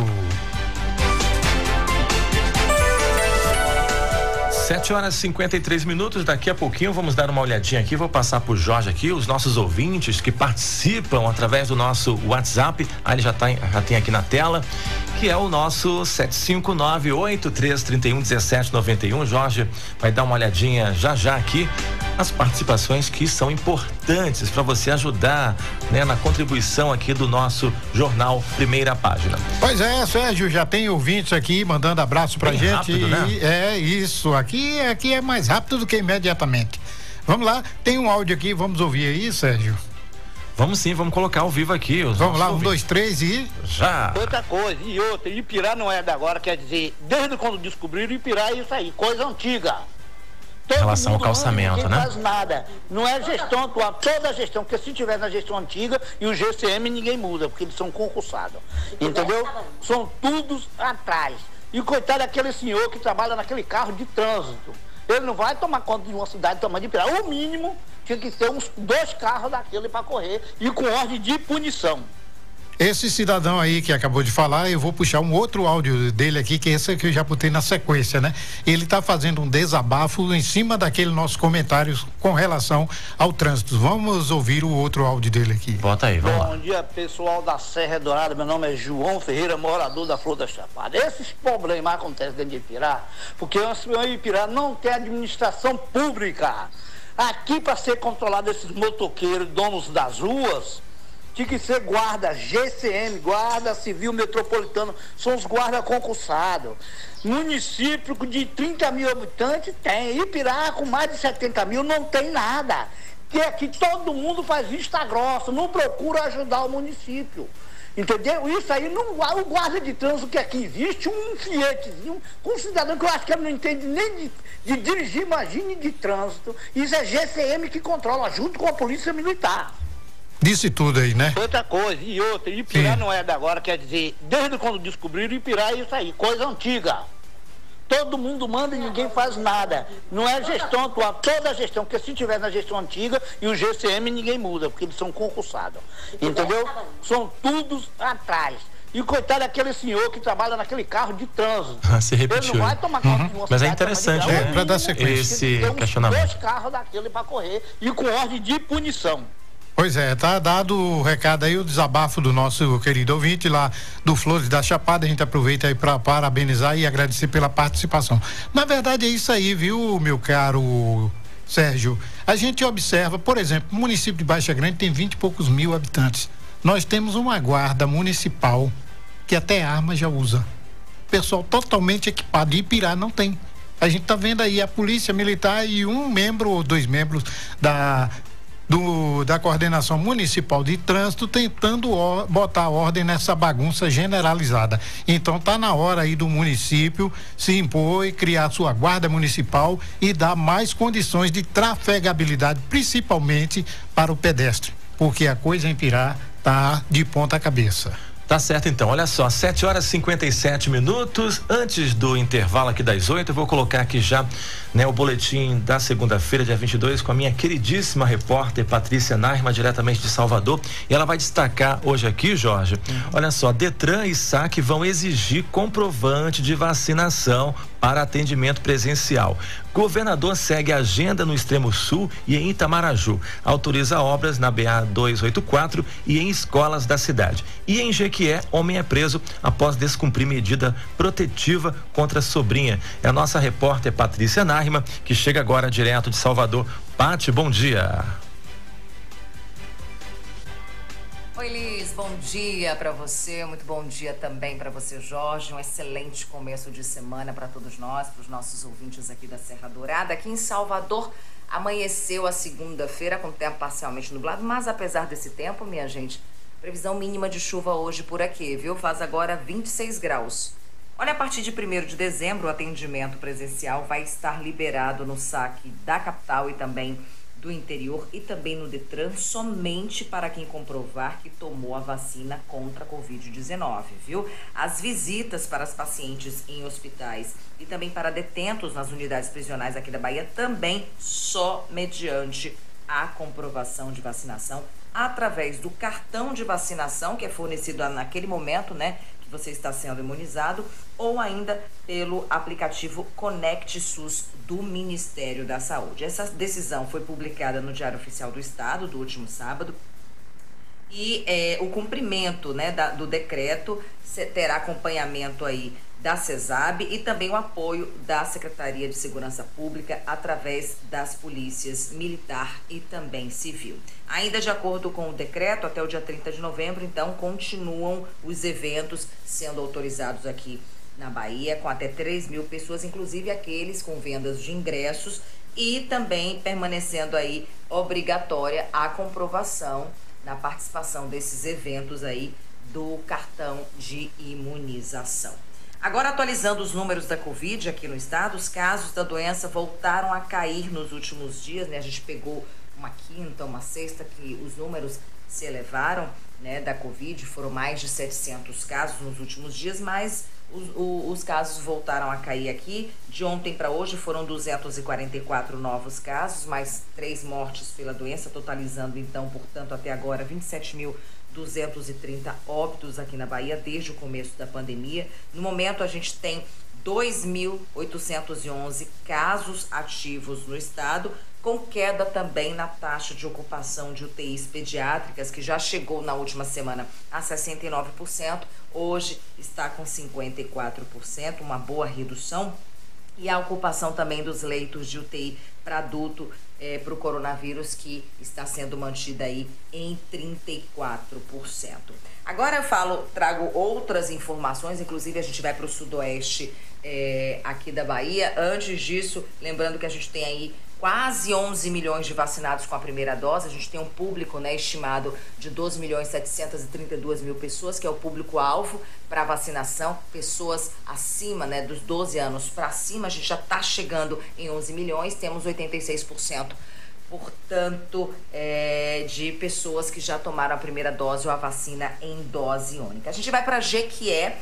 sete horas e cinquenta e três minutos, daqui a pouquinho vamos dar uma olhadinha aqui, vou passar pro Jorge aqui, os nossos ouvintes que participam através do nosso WhatsApp, ah, ele já tá, já tem aqui na tela, que é o nosso sete cinco nove oito três três um um sete nove um. Jorge vai dar uma olhadinha já já aqui, as participações que são importantes para você ajudar, né, na contribuição aqui do nosso jornal Primeira Página. Pois é, Sérgio, já tem ouvintes aqui mandando abraço pra Bem gente. rápido, né? E é isso, aqui aqui é mais rápido do que imediatamente. Vamos lá, tem um áudio aqui, vamos ouvir aí, Sérgio? Vamos sim, vamos colocar ao vivo aqui. Os vamos lá, um, ouvintes. dois, três e... Já! Outra coisa, e outra, Ipirá não é da agora, quer dizer, desde quando descobriram Ipirá é isso aí, coisa antiga. Todo Em relação ao mundo calçamento, ninguém né? faz nada. Não é gestão atual, toda a gestão, porque se tiver na gestão antiga e o G C M ninguém muda, porque eles são concursados. Entendeu? São todos atrás. E coitado daquele senhor que trabalha naquele carro de trânsito. Ele não vai tomar conta de uma cidade do tamanho de Ipirá. O mínimo tinha que ter uns dois carros daquele para correr e com ordem de punição. Esse cidadão aí que acabou de falar, eu vou puxar um outro áudio dele aqui, que esse que eu já botei na sequência, né? Ele tá fazendo um desabafo em cima daquele nosso comentário com relação ao trânsito. Vamos ouvir o outro áudio dele aqui. Bota aí, vamos lá. Bom dia, pessoal da Serra Dourada. Meu nome é João Ferreira, morador da Flor da Chapada. Esses problemas acontecem dentro de Ipirá, porque o Ipirá não tem administração pública. Aqui, para ser controlado esses motoqueiros, donos das ruas, tinha que ser guarda G C M, guarda civil metropolitano, são os guardas concursados. Município de trinta mil habitantes tem, Ipirá com mais de setenta mil não tem nada. Que aqui todo mundo faz vista grossa, não procura ajudar o município. Entendeu? Isso aí, não, o guarda de trânsito que aqui existe, um fiatezinho, um cidadão que eu acho que ele não entende nem de, de dirigir, imagine de trânsito. Isso é G C M que controla, junto com a polícia militar. Disse tudo aí, né? Outra coisa, e outra, Ipirá Sim. não é da agora, quer dizer, desde quando descobriram Ipirá é isso aí, coisa antiga. Todo mundo manda e ninguém faz nada. Não é gestão atual, toda a gestão, porque se tiver na gestão antiga e o G C M ninguém muda, porque eles são concursados. Entendeu? São todos atrás. E coitado daquele senhor que trabalha naquele carro de trânsito. Se repetiu. Ele não vai tomar conta de uma Mas é cidade, interessante, mas né? é Pra dar sequência. Esse tem uns questionamento. dois carros daquele para correr e com ordem de punição. Pois é, tá dado o recado aí, o desabafo do nosso querido ouvinte lá do Flores da Chapada. A gente aproveita aí para parabenizar e agradecer pela participação. Na verdade é isso aí, viu, meu caro Sérgio? A gente observa, por exemplo, o município de Baixa Grande tem vinte e poucos mil habitantes. Nós temos uma guarda municipal que até arma já usa. Pessoal totalmente equipado. E Ipirá não tem. A gente está vendo aí a polícia militar e um membro ou dois membros da Do, da coordenação municipal de trânsito tentando or, botar ordem nessa bagunça generalizada. Então tá na hora aí do município se impor e criar sua guarda municipal e dar mais condições de trafegabilidade, principalmente para o pedestre, porque a coisa em Pirá tá de ponta cabeça. Tá certo, então, olha só, sete horas e cinquenta e sete minutos, antes do intervalo aqui das oito, eu vou colocar aqui já, né, o boletim da segunda-feira, dia vinte e dois, com a minha queridíssima repórter Patrícia Nairma, diretamente de Salvador, e ela vai destacar hoje aqui, Jorge, uhum. olha só, Detran e S A C vão exigir comprovante de vacinação para atendimento presencial. Governador segue a agenda no extremo sul e em Itamaraju. Autoriza obras na B A duzentos e oitenta e quatro e em escolas da cidade. E em Jequié, homem é preso após descumprir medida protetiva contra a sobrinha. É a nossa repórter Patrícia Nairma, que chega agora direto de Salvador. Pati, bom dia. Oi, Liz, bom dia para você, muito bom dia também para você, Jorge, um excelente começo de semana para todos nós, para os nossos ouvintes aqui da Serra Dourada. Aqui em Salvador, amanheceu a segunda-feira com tempo parcialmente nublado, mas apesar desse tempo, minha gente, previsão mínima de chuva hoje por aqui, viu? Faz agora vinte e seis graus. Olha, a partir de primeiro de dezembro, o atendimento presencial vai estar liberado no S A C da capital e também do interior e também no Detran, somente para quem comprovar que tomou a vacina contra a covid dezenove, viu? As visitas para as pacientes em hospitais e também para detentos nas unidades prisionais aqui da Bahia também só mediante a comprovação de vacinação através do cartão de vacinação que é fornecido naquele momento, né, que você está sendo imunizado, ou ainda pelo aplicativo Conect SUS do Ministério da Saúde. Essa decisão foi publicada no Diário Oficial do Estado do último sábado e é, o cumprimento, né, da, do decreto terá acompanhamento aí da CESAB e também o apoio da Secretaria de Segurança Pública através das polícias militar e também civil. Ainda de acordo com o decreto, até o dia trinta de novembro, então, continuam os eventos sendo autorizados aqui na Bahia, com até três mil pessoas, inclusive aqueles com vendas de ingressos, e também permanecendo aí obrigatória a comprovação na participação desses eventos aí do cartão de imunização. Agora, atualizando os números da Covid aqui no estado, os casos da doença voltaram a cair nos últimos dias, né? A gente pegou uma quinta, uma sexta, que os números se elevaram, né, da Covid, foram mais de setecentos casos nos últimos dias, mas os, o, os casos voltaram a cair aqui. De ontem para hoje foram duzentos e quarenta e quatro novos casos, mais três mortes pela doença, totalizando então, portanto, até agora vinte e sete mil duzentos e trinta óbitos aqui na Bahia desde o começo da pandemia. No momento a gente tem dois mil oitocentos e onze casos ativos no estado, com queda também na taxa de ocupação de U T Is pediátricas, que já chegou na última semana a sessenta e nove por cento, hoje está com cinquenta e quatro por cento, uma boa redução. E a ocupação também dos leitos de U T I para adulto é, para o coronavírus, que está sendo mantida aí em trinta e quatro por cento. Agora eu falo, trago outras informações, inclusive a gente vai para o sudoeste é, aqui da Bahia. Antes disso, lembrando que a gente tem aí quase onze milhões de vacinados com a primeira dose. A gente tem um público, né, estimado de doze milhões setecentos e trinta e duas mil pessoas, que é o público-alvo para vacinação. Pessoas acima, né, dos doze anos para cima, a gente já está chegando em onze milhões, temos oitenta e seis por cento, portanto, é, de pessoas que já tomaram a primeira dose ou a vacina em dose única. A gente vai para Jequié,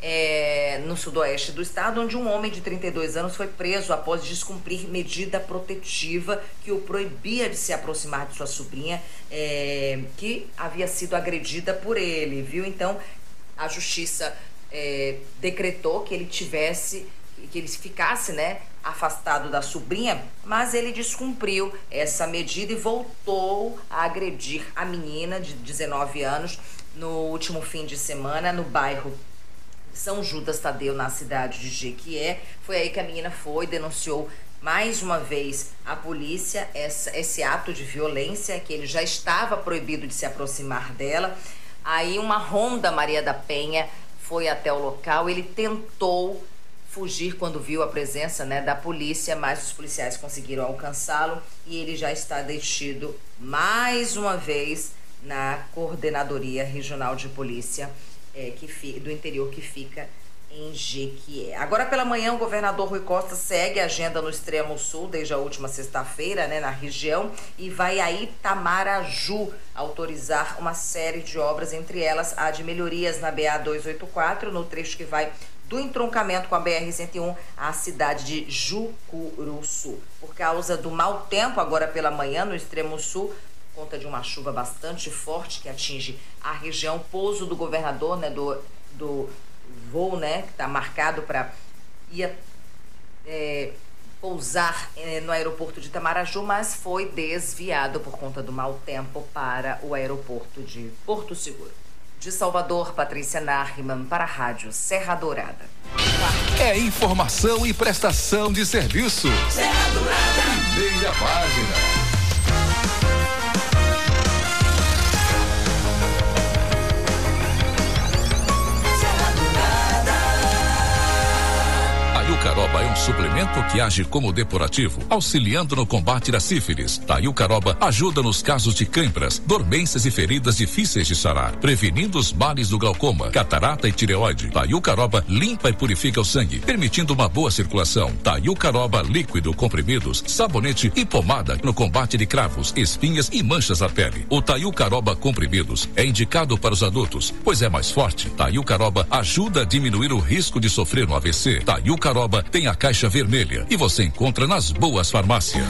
É, no sudoeste do estado, onde um homem de trinta e dois anos foi preso após descumprir medida protetiva que o proibia de se aproximar de sua sobrinha, é, que havia sido agredida por ele, viu? Então, a justiça é, decretou que ele tivesse, que ele ficasse, né, afastado da sobrinha, mas ele descumpriu essa medida e voltou a agredir a menina de dezenove anos no último fim de semana no bairro São Judas Tadeu, na cidade de Jequié. Foi aí que a menina foi, denunciou mais uma vez à polícia essa, esse ato de violência, que ele já estava proibido de se aproximar dela. Aí uma Honda Maria da Penha foi até o local, ele tentou fugir quando viu a presença, né, da polícia, mas os policiais conseguiram alcançá-lo e ele já está detido mais uma vez na Coordenadoria Regional de Polícia é, que fi, do interior, que fica em Jequié. Agora pela manhã, o governador Rui Costa segue a agenda no extremo sul desde a última sexta-feira, né, na região, e vai a Itamaraju autorizar uma série de obras, entre elas a de melhorias na B A duzentos e oitenta e quatro, no trecho que vai do entroncamento com a B R cento e um à cidade de Jucuruçu. Por causa do mau tempo agora pela manhã no extremo sul, por conta de uma chuva bastante forte que atinge a região, pouso do governador, né, do, do voo, né, que está marcado para ia é, pousar é, no aeroporto de Itamaraju, mas foi desviado por conta do mau tempo para o aeroporto de Porto Seguro. De Salvador, Patrícia Narriman para a Rádio Serra Dourada. É informação e prestação de serviço. Serra Dourada. Primeira página. Taiucaroba é um suplemento que age como depurativo, auxiliando no combate da sífilis. Taiucaroba ajuda nos casos de câimbras, dormências e feridas difíceis de sarar, prevenindo os males do glaucoma, catarata e tireoide. Taiucaroba limpa e purifica o sangue, permitindo uma boa circulação. Taiucaroba líquido, comprimidos, sabonete e pomada no combate de cravos, espinhas e manchas na pele. O Taiucaroba comprimidos é indicado para os adultos, pois é mais forte. Taiucaroba ajuda a diminuir o risco de sofrer um A V C. Taiucaroba tem a caixa vermelha e você encontra nas boas farmácias.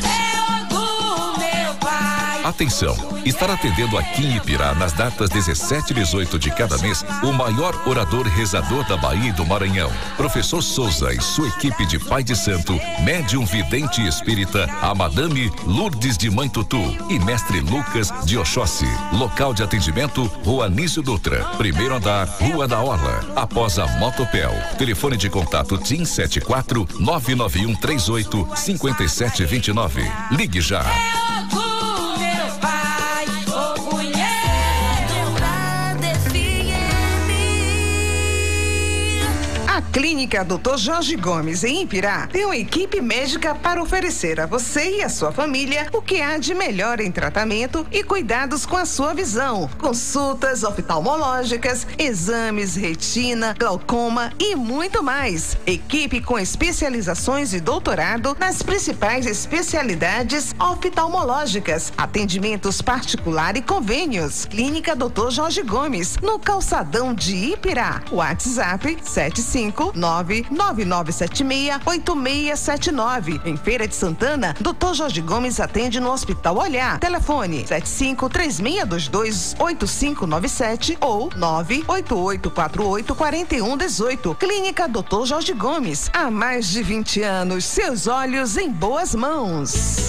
Atenção, estará atendendo aqui em Ipirá nas datas dezessete e dezoito de cada mês o maior orador rezador da Bahia e do Maranhão, Professor Souza e sua equipe de Pai de Santo, médium vidente e espírita, a Madame Lourdes de Mãe Tutu e Mestre Lucas de Oxóssi. Local de atendimento, Rua Anísio Dutra, primeiro andar, Rua da Orla, após a Motopel. Telefone de contato T I M sete quatro nove nove um três oito cinco sete dois nove. Ligue já. A Clínica doutor Jorge Gomes, em Ipirá, tem uma equipe médica para oferecer a você e a sua família o que há de melhor em tratamento e cuidados com a sua visão. Consultas oftalmológicas, exames, retina, glaucoma e muito mais. Equipe com especializações e doutorado nas principais especialidades oftalmológicas, atendimentos particular e convênios. Clínica doutor Jorge Gomes, no calçadão de Ipirá. WhatsApp sete cinco nove nove nove sete seis oito seis sete nove. Em Feira de Santana, doutor Jorge Gomes atende no Hospital Olhar. Telefone sete cinco três seis dois dois oito cinco nove sete ou nove oito oito quatro oito quatro um um oito. Clínica doutor Jorge Gomes. Há mais de vinte anos, seus olhos em boas mãos.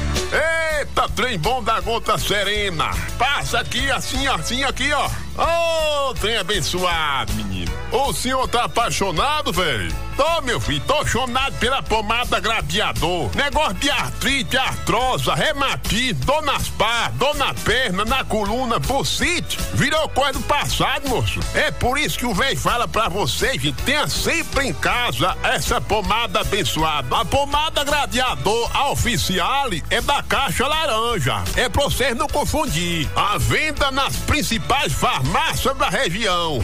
Eita, trem bom da Gota Serena. Passa aqui, assim, assim, aqui, ó. Ô, oh, trem abençoado, menino. O senhor tá apaixonado, velho? Tô, meu filho, tô apaixonado pela pomada Gladiador. Negócio de artrite, artrosa, reumatismo, dor nas pás, dor na perna, na coluna, bucite. Virou coisa do passado, moço. É por isso que o velho fala pra vocês, gente, tenha sempre em casa essa pomada abençoada. A pomada Gladiador, a Oficiale, é da caixa laranja. É pra vocês não confundir. A venda nas principais farmácias da região.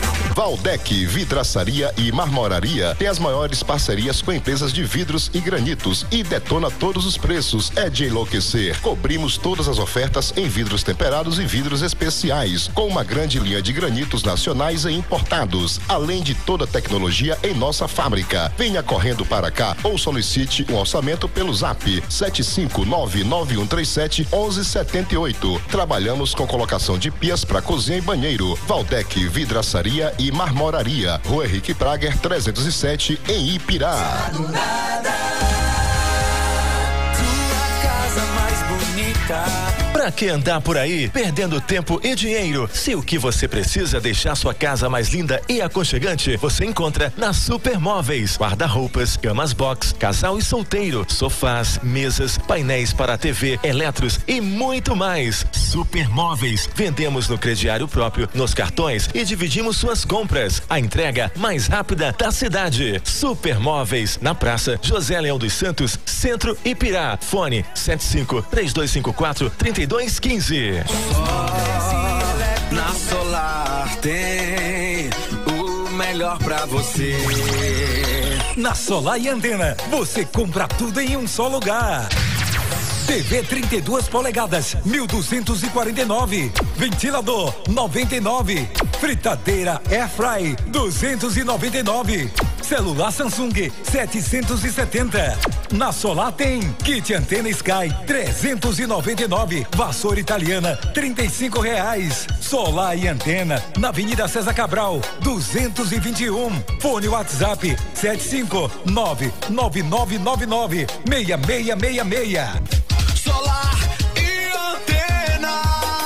Valdec Vidraçaria e Marmoraria tem as maiores parcerias com empresas de vidros e granitos e detona todos os preços. É de enlouquecer. Cobrimos todas as ofertas em vidros temperados e vidros especiais, com uma grande linha de granitos nacionais e importados, além de toda a tecnologia em nossa fábrica. Venha correndo para cá ou solicite um orçamento pelo zap sete cinco nove nove um três sete um um sete oito. Trabalhamos com colocação de pias para cozinha e banheiro. Valdec Vidraçaria e Marmoraria, Rua Henrique Prager trezentos e sete, em Ipirá. Tua casa mais bonita. Pra Pra que andar por aí perdendo tempo e dinheiro? Se o que você precisa é deixar sua casa mais linda e aconchegante, você encontra na Supermóveis. Guarda-roupas, camas box, casal e solteiro, sofás, mesas, painéis para a T V, eletros e muito mais. Supermóveis. Vendemos no crediário próprio, nos cartões e dividimos suas compras. A entrega mais rápida da cidade. Supermóveis, na Praça José Leão dos Santos, Centro Ipirá. Fone sete cinco, três dois cinco quatro, três dois um cinco. Oh, na Solar tem o melhor pra você. Na Solar e Antena, você compra tudo em um só lugar. T V trinta e duas polegadas, mil duzentos e quarenta e nove. Ventilador, noventa e nove. Fritadeira Airfry, duzentos e noventa e nove. Celular Samsung, setecentos e setenta. Na Solar tem kit antena Sky, trezentos e noventa e nove. Vassoura italiana, trinta e cinco reais. Solar e Antena, na Avenida César Cabral, duzentos e vinte e um. Fone WhatsApp, sete cinco nove nove nove nove nove seis seis seis seis. Solar e Antena.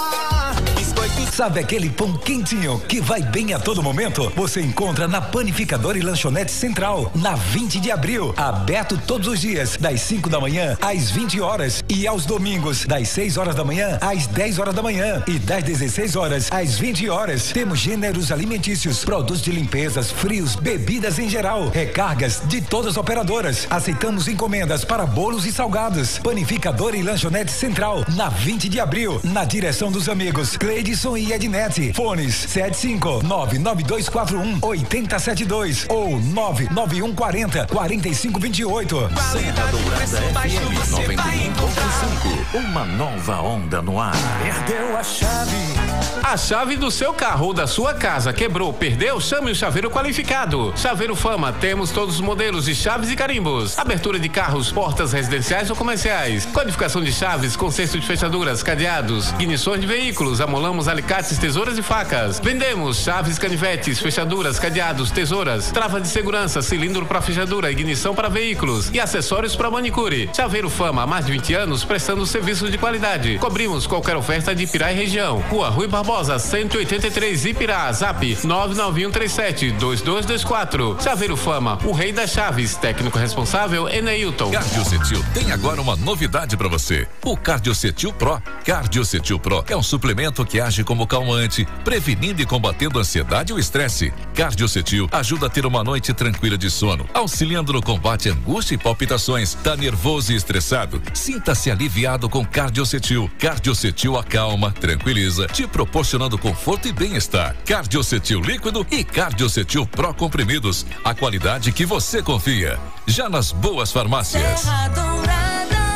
Sabe aquele pão quentinho que vai bem a todo momento? Você encontra na Panificadora e Lanchonete Central, na vinte de abril. Aberto todos os dias, das cinco da manhã às vinte horas. E aos domingos, das seis horas da manhã às dez horas da manhã. E das dezesseis horas às vinte horas. Temos gêneros alimentícios, produtos de limpezas, frios, bebidas em geral. Recargas de todas as operadoras. Aceitamos encomendas para bolos e salgados. Panificadora e Lanchonete Central, na vinte de abril. Na direção dos amigos Cleidson e Ednet. Fones sete cinco nove nove dois quatro um oito zero sete dois ou nove nove um quatro zero quatro cinco dois oito. Serra Dourada F M noventa e um ponto cinco. Uma nova onda no ar. Perdeu a chave. A chave do seu carro ou da sua casa quebrou, perdeu? Chame o Chaveiro Qualificado. Chaveiro Fama, temos todos os modelos de chaves e carimbos. Abertura de carros, portas residenciais ou comerciais. Codificação de chaves, conserto de fechaduras, cadeados, ignições de veículos. Amolamos alicates, tesouras e facas. Vendemos chaves, canivetes, fechaduras, cadeados, tesouras, trava de segurança, cilindro para fechadura, ignição para veículos e acessórios para manicure. Chaveiro Fama, há mais de vinte anos prestando serviços de qualidade. Cobrimos qualquer oferta de Ipirá e região. Rua Rui Barbosa, cento e oitenta e três, Ipirá. Zap nove nove um três sete dois dois dois quatro. Chaveiro Fama, o rei das chaves. Técnico responsável, Eneilton. Cardiocetil tem agora uma novidade para você. O Cardiocetil Pro. Cardiocetil Pro é um suplemento que age como calmante, prevenindo e combatendo a ansiedade e o estresse. Cardiocetil ajuda a ter uma noite tranquila de sono, auxiliando no combate à angústia e palpitações. Tá nervoso e estressado? Sinta-se aliviado com Cardiocetil. Cardiocetil acalma, tranquiliza, te proporcionando conforto e bem-estar. Cardiocetil líquido e Cardiocetil Pro comprimidos. A qualidade que você confia. Já nas boas farmácias. Serra Dourada.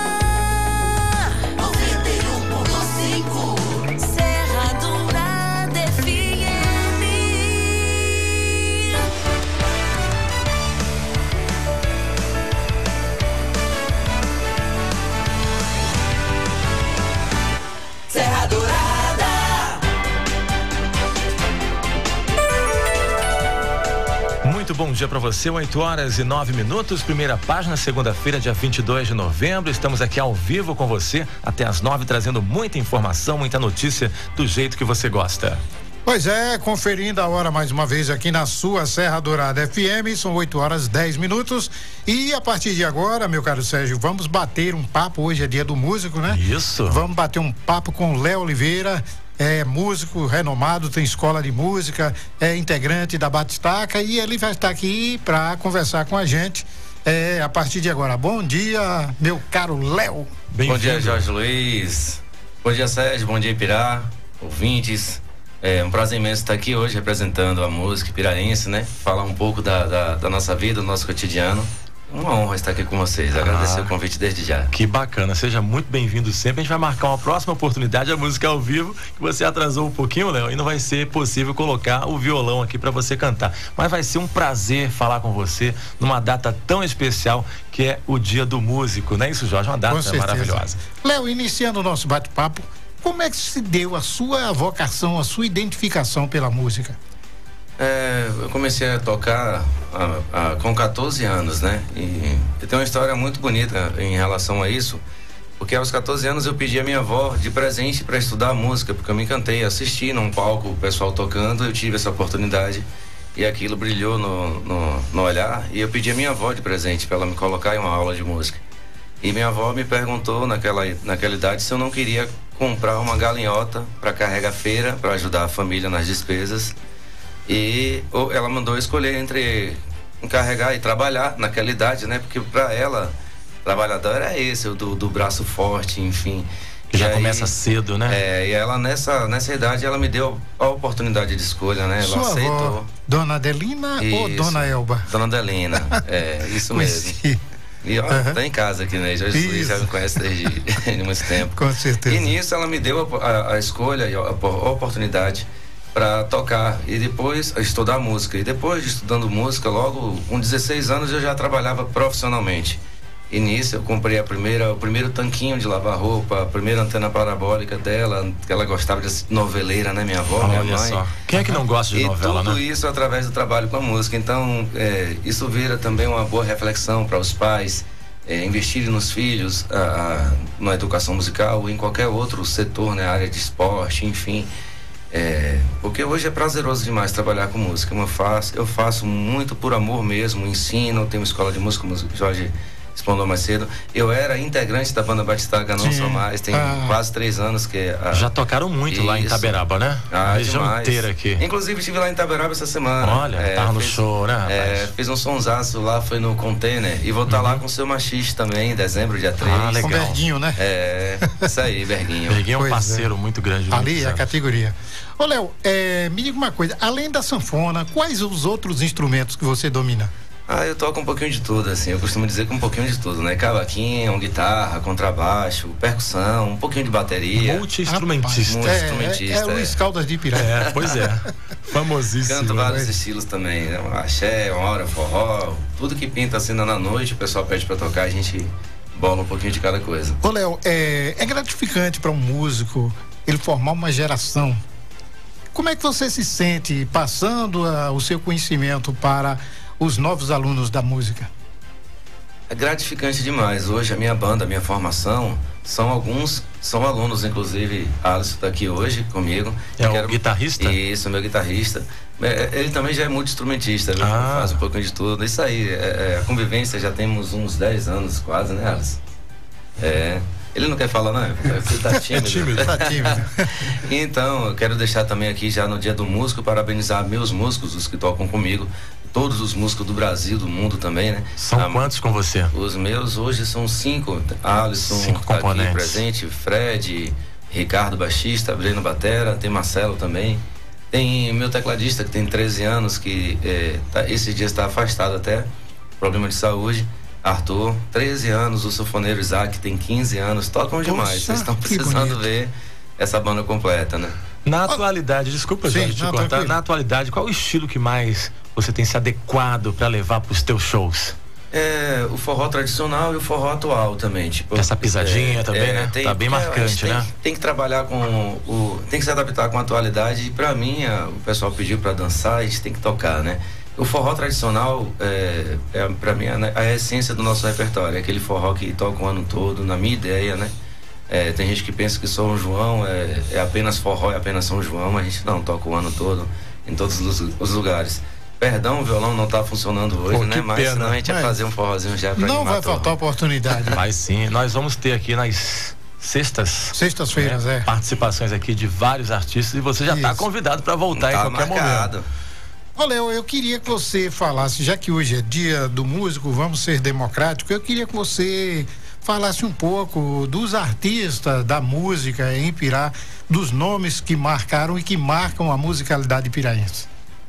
Serra Dourada. Muito bom dia para você, oito horas e nove minutos, primeira página, segunda-feira, dia vinte e dois de novembro. Estamos aqui ao vivo com você até as nove, trazendo muita informação, muita notícia do jeito que você gosta. Pois é, conferindo a hora mais uma vez aqui na sua Serra Dourada F M, são oito horas dez minutos. E a partir de agora, meu caro Sérgio, vamos bater um papo. Hoje é dia do músico, né? Isso. Vamos bater um papo com o Léo Oliveira. É músico renomado, tem escola de música, é integrante da Batistaca e ele vai estar aqui para conversar com a gente é, a partir de agora. Bom dia, meu caro Léo. Bom dia, Jorge Luiz. Bom dia, Sérgio. Bom dia, Ipirá, ouvintes. É um prazer imenso estar aqui hoje representando a música ipiraense, né? Falar um pouco da, da, da nossa vida, do nosso cotidiano. Uma honra estar aqui com vocês, agradecer ah, o convite desde já. Que bacana, seja muito bem-vindo sempre. A gente vai marcar uma próxima oportunidade, a música ao vivo, que você atrasou um pouquinho, Léo, e não vai ser possível colocar o violão aqui para você cantar. Mas vai ser um prazer falar com você numa data tão especial que é o Dia do Músico, não é isso, Jorge? Uma data maravilhosa. Léo, iniciando o nosso bate-papo, como é que se deu a sua vocação, a sua identificação pela música? É, eu comecei a tocar a, a, com quatorze anos, né? E, e tem uma história muito bonita em relação a isso, Porque aos quatorze anos eu pedi a minha avó de presente para estudar música, porque eu me encantei, assisti num palco o pessoal tocando, eu tive essa oportunidade e aquilo brilhou no, no, no olhar, e eu pedi a minha avó de presente para ela me colocar em uma aula de música. E minha avó me perguntou naquela, naquela idade se eu não queria comprar uma galinhota para carregar feira, para ajudar a família nas despesas. E ou, ela mandou escolher entre carregar e trabalhar naquela idade, né? Porque para ela, trabalhador era esse, o do, do braço forte, enfim. Que já aí, começa cedo, né? É, e ela nessa, nessa idade, ela me deu a oportunidade de escolha, né? Ela Sua aceitou. Avó, Dona Adelina isso, ou Dona Elba? Dona Adelina, é, isso mesmo. E ó, uhum. tá em casa aqui, né? Já, já me conhece desde de muito tempo. Com certeza. E nisso ela me deu a, a, a escolha e a, a oportunidade para tocar e depois estudar música. E depois de estudando música, logo com dezesseis anos eu já trabalhava profissionalmente. E nisso eu comprei a primeira, o primeiro tanquinho de lavar roupa, a primeira antena parabólica dela, que ela gostava de noveleira, né? Minha avó, Olha minha mãe. Só. Quem é que não gosta de e novela, tudo né? isso através do trabalho com a música. Então, é, isso vira também uma boa reflexão para os pais, é, investirem nos filhos, a, a, na educação musical ou em qualquer outro setor, né? Área de esporte, enfim. É, porque hoje é prazeroso demais trabalhar com música. Eu faço, eu faço muito por amor mesmo, ensino, tenho uma escola de música, como o Jorge explanou mais cedo. Eu era integrante da banda Batistaca, não Sim. sou mais, tem ah. quase três anos que... A... Já tocaram muito Isso. lá em Itaberaba, né? Ah, a região demais. inteira aqui. Inclusive estive lá em Itaberaba essa semana. Olha, é, tava no fiz, show, né, rapaz? É, fiz um sonsaço lá, foi no Container, e vou estar uhum. tá lá com o seu machiste também, em dezembro, dia três. Ah, legal. Com o Berguinho, né? É, isso aí, Berguinho. Berguinho é um pois parceiro é. muito grande. Ali é a categoria. Ô, Léo, é, me diga uma coisa, além da sanfona, quais os outros instrumentos que você domina? Ah, eu toco um pouquinho de tudo, assim, eu costumo dizer que um pouquinho de tudo, né? Cavaquinho, guitarra, contrabaixo, percussão, um pouquinho de bateria. Multi-instrumentista. Multi-instrumentista. É, é, é Luiz Caldas de Ipirá. É, pois é. Famosíssimo. Canto vários né? estilos também, né? Axé, uma hora, forró, tudo que pinta assim na noite, o pessoal pede pra tocar, a gente bola um pouquinho de cada coisa. Ô, Léo, é, é gratificante para um músico ele formar uma geração. Como é que você se sente passando a, o seu conhecimento para os novos alunos da música? É gratificante demais. Hoje a minha banda, a minha formação, são alguns, são alunos, inclusive Alisson está aqui hoje comigo. É o quero... guitarrista? Isso, meu guitarrista. Ele também já é multi-instrumentista, ah. faz um pouquinho de tudo. Isso aí, é, é, a convivência já temos uns dez anos quase, né, Alisson? É... Ele não quer falar, não? Você tá tímido. tímido, tá tímido. Então, eu quero deixar também aqui, já no dia do músico, parabenizar meus músicos, os que tocam comigo, todos os músicos do Brasil, do mundo também, né? São ah, quantos com você? Os meus hoje são cinco. Alisson, cinco tá componentes. Aqui presente, Fred, Ricardo baixista, Breno batera, tem Marcelo também. Tem meu tecladista, que tem treze anos, que é, tá, esses dias está afastado até, problema de saúde. Arthur, treze anos, o sanfoneiro Isaac tem quinze anos, tocam Poxa, demais. Vocês estão precisando ver essa banda completa, né? Na atualidade, desculpa, Sim, Jorge, te cortar. Tranquilo. Na atualidade, qual o estilo que mais você tem se adequado para levar para os teus shows? É, o forró tradicional e o forró atual também, tipo. Essa pisadinha é, também, é, né? Tem, tá bem marcante, tem, né? Tem que trabalhar com o, tem que se adaptar com a atualidade, e para mim, a, o pessoal pediu para dançar, a gente tem que tocar, né? O forró tradicional é, é para mim a, a essência do nosso repertório, é aquele forró que toca o ano todo, na minha ideia, né? É, tem gente que pensa que São João é, é apenas forró, é apenas São João, mas a gente não toca o ano todo, em todos os, os lugares. Perdão, o violão não tá funcionando hoje, Pô, né? Mas pena. Senão a gente mas... ia fazer um forrozinho já pra Não vai faltar turma. oportunidade. Vai sim, nós vamos ter aqui nas sextas. Sextas-feiras, né? é. Participações aqui de vários artistas e você já Isso. tá convidado para voltar tá em qualquer marcado. momento. Olha, eu, eu queria que você falasse, já que hoje é dia do músico, vamos ser democráticos, eu queria que você falasse um pouco dos artistas da música em Ipirá, dos nomes que marcaram e que marcam a musicalidade ipiraense.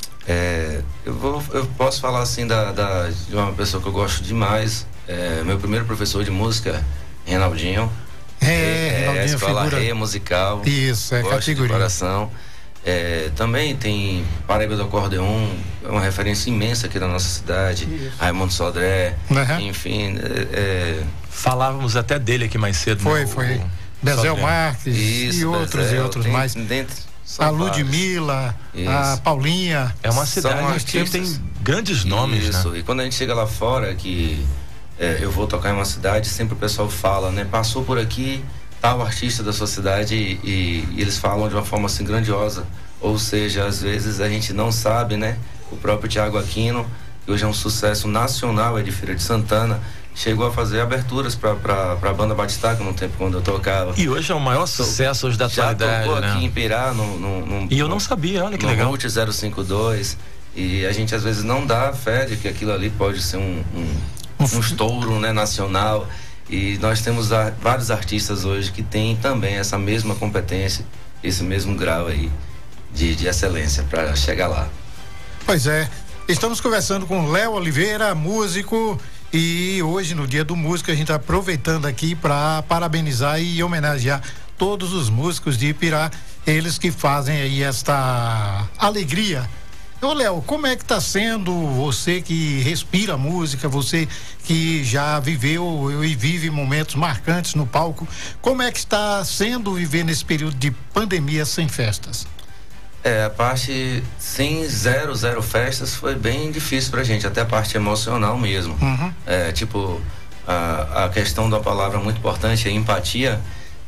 É, eu, vou, eu posso falar assim da, da, de uma pessoa que eu gosto demais, é, meu primeiro professor de música, Reinaldinho. É, é Reinaldinho, a escola figura... Rê musical. Isso, é gosto categoria. De coração. É, também tem Paraíba do Acordeon, é uma referência imensa aqui da nossa cidade. Isso. Raimundo Sodré, uhum. enfim. É, é... Falávamos até dele aqui mais cedo. Foi, né? foi. O... Bezel Marques Isso, e outros Bezel, e outros tem, mais. Dentro, a Ludmilla, a Paulinha. É uma cidade que tem grandes nomes, Isso, né? e quando a gente chega lá fora, que é, eu vou tocar em uma cidade, sempre o pessoal fala, né? Passou por aqui tal artista da sua cidade e, e, e eles falam de uma forma assim grandiosa. Ou seja, às vezes a gente não sabe, né? O próprio Thiago Aquino, que hoje é um sucesso nacional, é de Feira de Santana, chegou a fazer aberturas para a banda Batistaca no tempo quando eu tocava. E hoje é o maior sucesso hoje da atualidade, já tocou né? aqui em Pirá, no, no, no, e eu no, não sabia, olha que no legal. Route zero cinco dois, e a gente às vezes não dá fé de que aquilo ali pode ser um, um, um estouro, né, nacional. E nós temos a, vários artistas hoje que têm também essa mesma competência, esse mesmo grau aí de, de excelência para chegar lá. Pois é, estamos conversando com Léo Oliveira, músico, e hoje no Dia do Músico a gente está aproveitando aqui para parabenizar e homenagear todos os músicos de Ipirá, eles que fazem aí esta alegria. Ô Léo, como é que tá sendo você que respira música, você que já viveu e vive momentos marcantes no palco, como é que está sendo viver nesse período de pandemia sem festas? É, a parte sem zero, zero festas foi bem difícil pra gente, até a parte emocional mesmo. Uhum. É, tipo, a, a questão da palavra muito importante é empatia.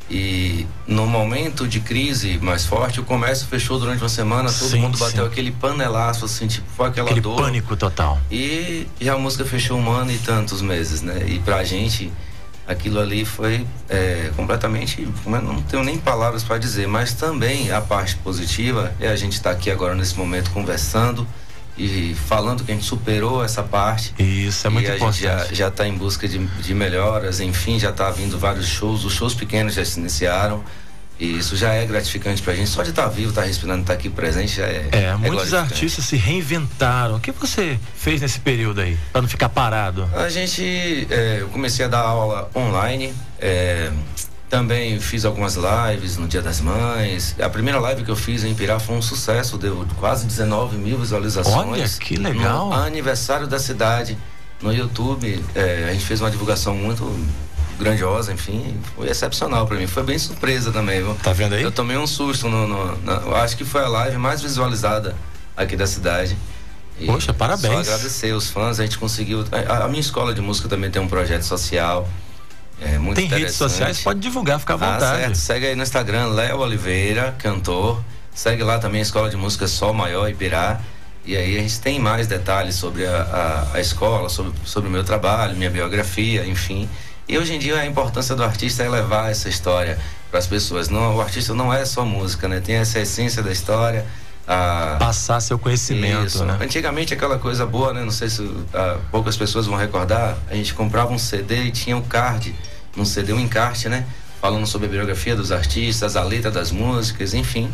E no momento de crise mais forte, o comércio fechou durante uma semana, todo sim, mundo bateu sim. aquele panelaço, assim, tipo, foi aquela aquele dor. pânico total. E, e a música fechou um ano e tantos meses, né? E pra gente, aquilo ali foi é, completamente, não tenho nem palavras para dizer, mas também a parte positiva é a gente estar tá aqui agora nesse momento conversando e falando que a gente superou essa parte. Isso é muito e a importante. gente já, já tá em busca de, de melhoras, enfim, já tá vindo vários shows, os shows pequenos já se iniciaram. E isso já é gratificante pra gente. Só de estar tá vivo, estar tá respirando, estar tá aqui presente já é. É, é muitos artistas se reinventaram. O que você fez nesse período aí, para não ficar parado? A gente, é, eu comecei a dar aula online, é, também fiz algumas lives no Dia das Mães. A primeira live que eu fiz em Pirá foi um sucesso, deu quase dezenove mil visualizações. Olha, que legal. No aniversário da cidade, no YouTube, é, a gente fez uma divulgação muito grandiosa, enfim, foi excepcional pra mim, foi bem surpresa também, viu? Tá vendo aí? Eu tomei um susto, no, no, na, eu acho que foi a live mais visualizada aqui da cidade. E poxa, parabéns. Só agradecer os fãs, a gente conseguiu, a, a minha escola de música também tem um projeto social, é muito tem redes sociais, pode divulgar, fica à vontade. Ah, certo, segue aí no Instagram, Léo Oliveira, cantor, segue lá também a Escola de Música Sol Maior, Ipirá. E aí a gente tem mais detalhes sobre a, a, a escola, sobre, sobre o meu trabalho, minha biografia, enfim. E hoje em dia a importância do artista é levar essa história para as pessoas. Não, o artista não é só música, né? Tem essa essência da história. A... Passar seu conhecimento, Isso, né? Antigamente aquela coisa boa, né? Não sei se ah, poucas pessoas vão recordar. A gente comprava um C D e tinha um card, um C D, um encarte, né? Falando sobre a biografia dos artistas, a letra das músicas, enfim.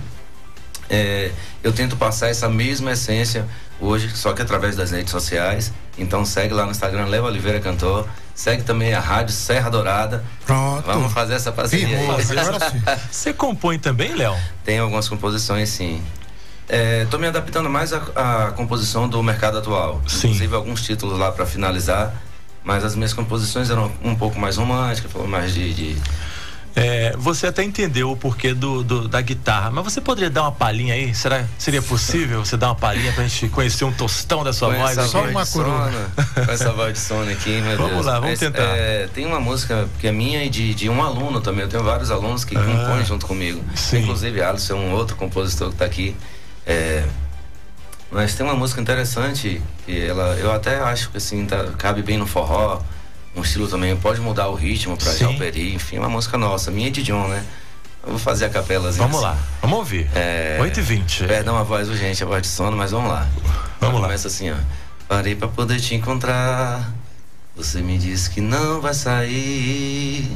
É, eu tento passar essa mesma essência hoje, só que através das redes sociais. Então segue lá no Instagram, Léo Oliveira Cantor. Segue também a Rádio Serra Dourada. Pronto. Vamos fazer essa parceria aí. Você compõe também, Léo? Tem algumas composições, sim. Estou é, me adaptando mais à composição do mercado atual. Sim. Inclusive alguns títulos lá para finalizar. Mas as minhas composições eram um pouco mais românticas, mais de... de... É, você até entendeu o porquê do, do, da guitarra, mas você poderia dar uma palhinha aí? Será, seria possível você dar uma palhinha pra gente conhecer um tostão da sua voz? Só uma coroa. Com essa voz de sono aqui, meu Vamos Deus. lá, vamos Mas, tentar. É, tem uma música que é minha e de, de um aluno também. Eu tenho vários alunos que ah, compõem junto comigo. Sim. Inclusive, Alisson é um outro compositor que tá aqui. É, mas tem uma música interessante que ela, eu até acho que assim, tá, cabe bem no forró. Um estilo também, pode mudar o ritmo pra Jalperi, enfim, uma música nossa, minha e de John, né? Eu vou fazer a capelazinha. Vamos assim. lá, vamos ouvir. É... oito e vinte. Perdão a voz urgente, a voz de sono, mas vamos lá. Vamos lá. Começa assim, ó. Parei pra poder te encontrar. Você me disse que não vai sair,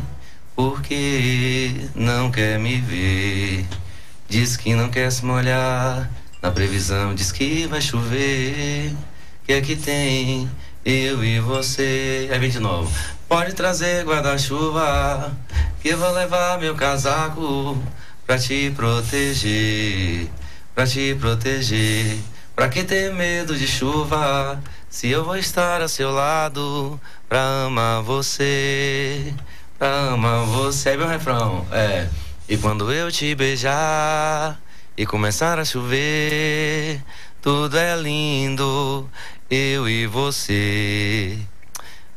porque não quer me ver. Diz que não quer se molhar, na previsão diz que vai chover. Que é que tem? Eu e você. Aí vem de novo. Pode trazer guarda-chuva, que eu vou levar meu casaco pra te proteger, pra te proteger. Pra que ter medo de chuva, se eu vou estar a seu lado, pra amar você, pra amar você. Aí vem o refrão, é. E quando eu te beijar e começar a chover, tudo é lindo, eu e você.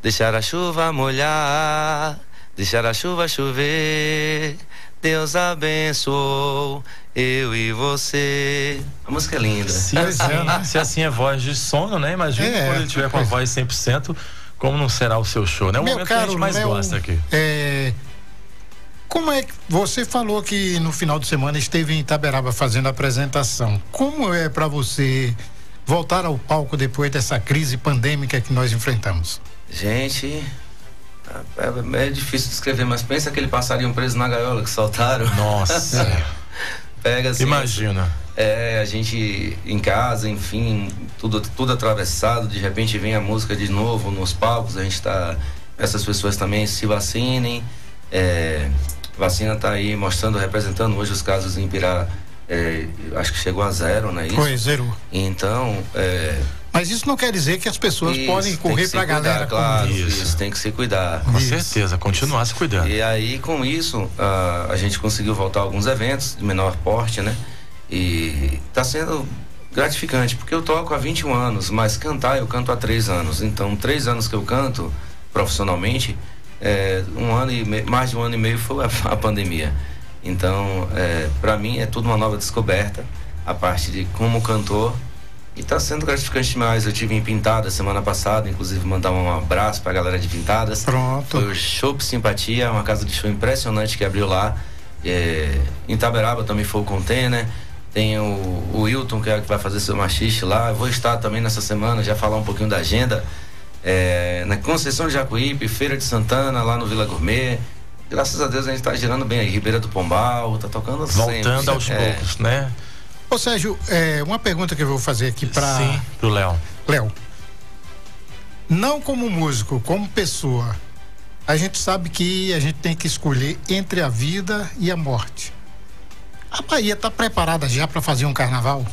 Deixar a chuva molhar, deixar a chuva chover. Deus abençoou eu e você. A música é linda. Se assim, se assim é voz de sono, né? Imagina é, quando ele tiver com a voz cem por cento, como não será o seu show, né? É o Meu momento caro, que a gente mais Léo, gosta aqui. É... Como é que você falou que no final de semana esteve em Itaberaba fazendo a apresentação? Como é para você voltar ao palco depois dessa crise pandêmica que nós enfrentamos? Gente, é, é difícil descrever, mas pensa aquele passarinho preso na gaiola que soltaram. Nossa. Pega assim. Imagina. É, a gente em casa, enfim, tudo, tudo atravessado, de repente vem a música de novo nos palcos, a gente tá, essas pessoas também se vacinem, é, vacina tá aí mostrando, representando hoje os casos em Pirá, é, acho que chegou a zero, né? Isso? Foi, zero. Então, é... Mas isso não quer dizer que as pessoas isso, podem correr pra cuidar, galera. Claro, isso. isso, tem que se cuidar. Com isso. certeza, continuar se cuidando. E aí, com isso, a, a gente conseguiu voltar a alguns eventos de menor porte, né? E tá sendo gratificante, porque eu toco há vinte e um anos, mas cantar eu canto há três anos. Então, três anos que eu canto profissionalmente, é, um ano e meio, mais de um ano e meio foi a, a pandemia. Então, é, para mim é tudo uma nova descoberta, a parte de como cantor. E tá sendo gratificante demais. Eu tive em Pintadas semana passada, inclusive mandar um abraço pra galera de Pintadas. Pronto. Foi o Show Simpatia, uma casa de show impressionante que abriu lá. É, em Itaberaba também foi o Container. Tem o, o Wilton, que é que vai fazer seu machiste lá. Eu vou estar também nessa semana, já falar um pouquinho da agenda. É, na Conceição de Jacuípe, Feira de Santana, lá no Vila Gourmet. Graças a Deus a gente tá girando bem aí. Ribeira do Pombal, tá tocando sempre. Voltando aos é. poucos, né? Ô Sérgio, é, uma pergunta que eu vou fazer aqui para Sim, pro Léo. Léo, não como músico, como pessoa, a gente sabe que a gente tem que escolher entre a vida e a morte. A Bahia está preparada já para fazer um carnaval?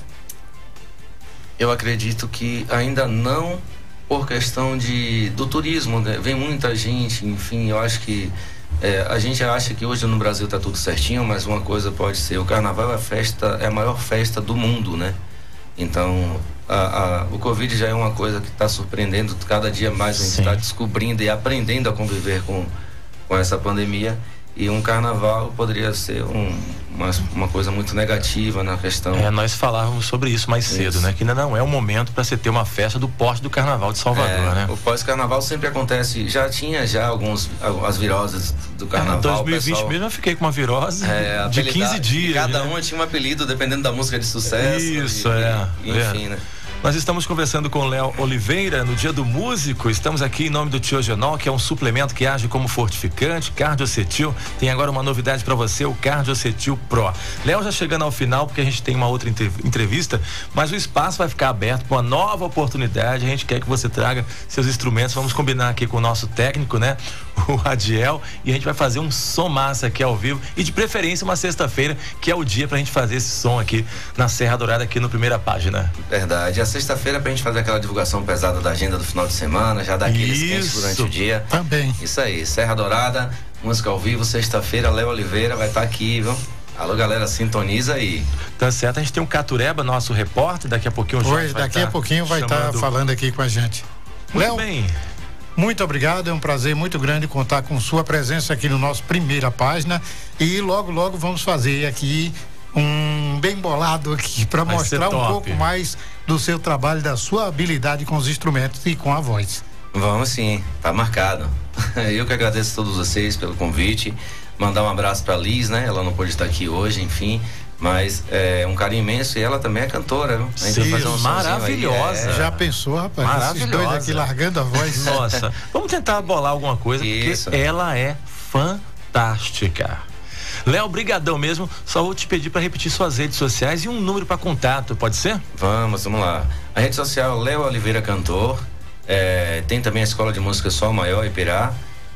Eu acredito que ainda não, por questão de do turismo, né? Vem muita gente, enfim, eu acho que É, a gente acha que hoje no Brasil tá tudo certinho, mas uma coisa pode ser, o carnaval é a festa, é a maior festa do mundo, né? Então, a, a, o Covid já é uma coisa que está surpreendendo, cada dia mais a gente está descobrindo e aprendendo a conviver com, com essa pandemia. E um carnaval poderia ser um, uma, uma coisa muito negativa na questão. É, nós falávamos sobre isso mais isso. cedo, né? Que ainda não é o momento para você ter uma festa do porte do carnaval de Salvador, é, né? O pós-carnaval sempre acontece, já tinha já alguns, as viroses do carnaval. Em dois mil e vinte pessoal, mesmo eu fiquei com uma virose é, de quinze dias. Cada né? uma tinha um apelido, dependendo da música de sucesso. Isso, e, é. E, enfim, é. né? Nós estamos conversando com o Léo Oliveira no Dia do Músico. Estamos aqui em nome do Tiogenol, que é um suplemento que age como fortificante, Cardiocetil. Tem agora uma novidade para você, o Cardiocetil Pro. Léo já chegando ao final, porque a gente tem uma outra entrevista, mas o espaço vai ficar aberto para uma nova oportunidade. A gente quer que você traga seus instrumentos. Vamos combinar aqui com o nosso técnico, né? O Adiel, e a gente vai fazer um som massa aqui ao vivo e de preferência uma sexta-feira, que é o dia pra gente fazer esse som aqui na Serra Dourada, aqui no Primeira Página. Verdade. A sexta-feira pra gente fazer aquela divulgação pesada da agenda do final de semana, já dá aquele esquente durante o dia. Também. Isso aí, Serra Dourada, música ao vivo, sexta-feira, Léo Oliveira vai estar tá aqui, viu? Alô, galera, sintoniza aí. Tá certo, a gente tem um Catureba, nosso repórter, daqui a pouquinho o Jorge Oi, vai daqui tá a pouquinho vai estar tá falando aqui com a gente. Muito Léo, bem. Muito obrigado, é um prazer muito grande contar com sua presença aqui no nosso Primeira Página e logo, logo vamos fazer aqui um bem bolado aqui para mostrar um pouco mais do seu trabalho, da sua habilidade com os instrumentos e com a voz. Vamos sim, tá marcado. Eu que agradeço a todos vocês pelo convite, mandar um abraço pra Liz, né? Ela não pôde estar aqui hoje, enfim, mas é um carinho imenso e ela também é cantora, viu? A gente Sim, vai fazer um maravilhosa. Aí, é... Já pensou, rapaz? Maravilhosa. Esses dois aqui largando a voz. Nossa, vamos tentar bolar alguma coisa, Isso. porque ela é fantástica. Léo, brigadão mesmo, só vou te pedir para repetir suas redes sociais e um número para contato, pode ser? Vamos, vamos lá. A rede social Léo Oliveira Cantor, é, tem também a Escola de Música Sol Maior Ipirá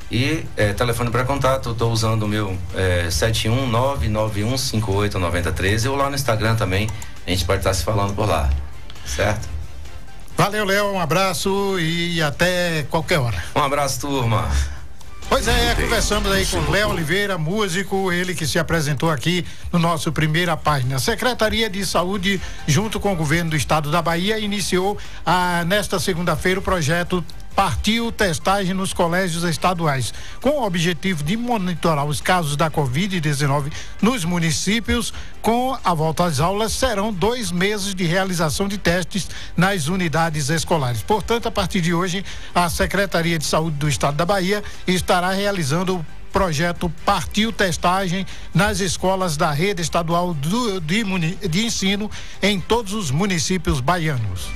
e é, telefone para contato, estou usando o meu é, sete um nove nove um cinco oito nove zero um três ou lá no Instagram também, a gente pode estar se falando por lá, certo? Valeu, Léo, um abraço e até qualquer hora. Um abraço, turma. Pois é, conversamos aí com Léo Oliveira, músico, ele que se apresentou aqui no nosso Primeira Página. A Secretaria de Saúde, junto com o governo do estado da Bahia, iniciou ah, nesta segunda-feira o projeto partiu testagem nos colégios estaduais. Com o objetivo de monitorar os casos da covid dezenove nos municípios, com a volta às aulas, serão dois meses de realização de testes nas unidades escolares. Portanto, a partir de hoje, a Secretaria de Saúde do Estado da Bahia estará realizando o projeto Partiu Testagem nas escolas da rede estadual do, de, de ensino em todos os municípios baianos.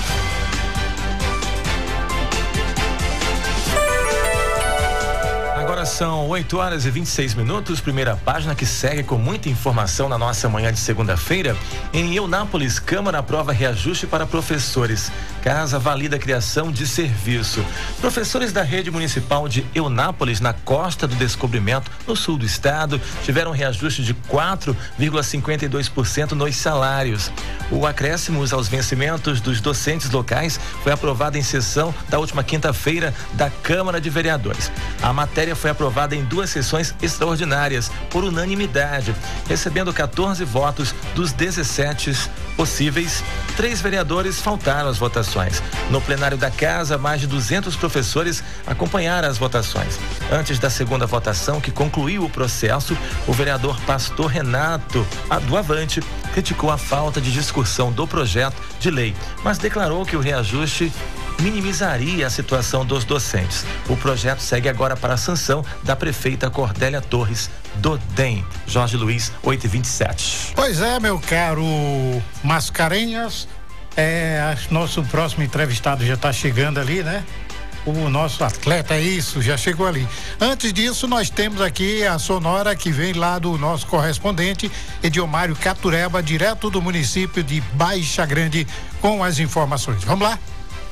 Agora são oito horas e vinte e seis minutos, primeira página que segue com muita informação na nossa manhã de segunda-feira. Em Eunápolis, Câmara aprova reajuste para professores. Casa valida a criação de serviço. Professores da rede municipal de Eunápolis, na Costa do Descobrimento, no sul do estado, tiveram reajuste de quatro vírgula cinquenta e dois por cento nos salários. O acréscimo aos vencimentos dos docentes locais foi aprovado em sessão da última quinta-feira da Câmara de Vereadores. A matéria foi aprovada em duas sessões extraordinárias, por unanimidade, recebendo quatorze votos dos dezessete possíveis. Três vereadores faltaram às votações. No plenário da casa, mais de duzentos professores acompanharam as votações. Antes da segunda votação, que concluiu o processo, o vereador Pastor Renato do Avante criticou a falta de discussão do projeto de lei, mas declarou que o reajuste minimizaria a situação dos docentes. O projeto segue agora para a sanção da prefeita Cordélia Torres do D E M. Jorge Luiz, oito e vinte e sete. Pois é, meu caro Mascarenhas, é, nosso próximo entrevistado já está chegando ali, né? O nosso atleta, é isso, já chegou ali. Antes disso, nós temos aqui a sonora que vem lá do nosso correspondente Ediomário Catureba, direto do município de Baixa Grande, com as informações. Vamos lá?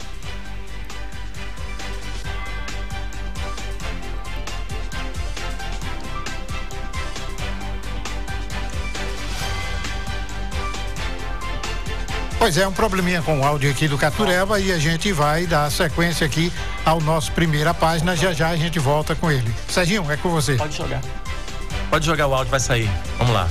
Pois é, um probleminha com o áudio aqui do Catureba e a gente vai dar sequência aqui ao nosso primeira página. Já já a gente volta com ele. Serginho, é com você. Pode jogar. Pode jogar, o áudio vai sair. Vamos lá.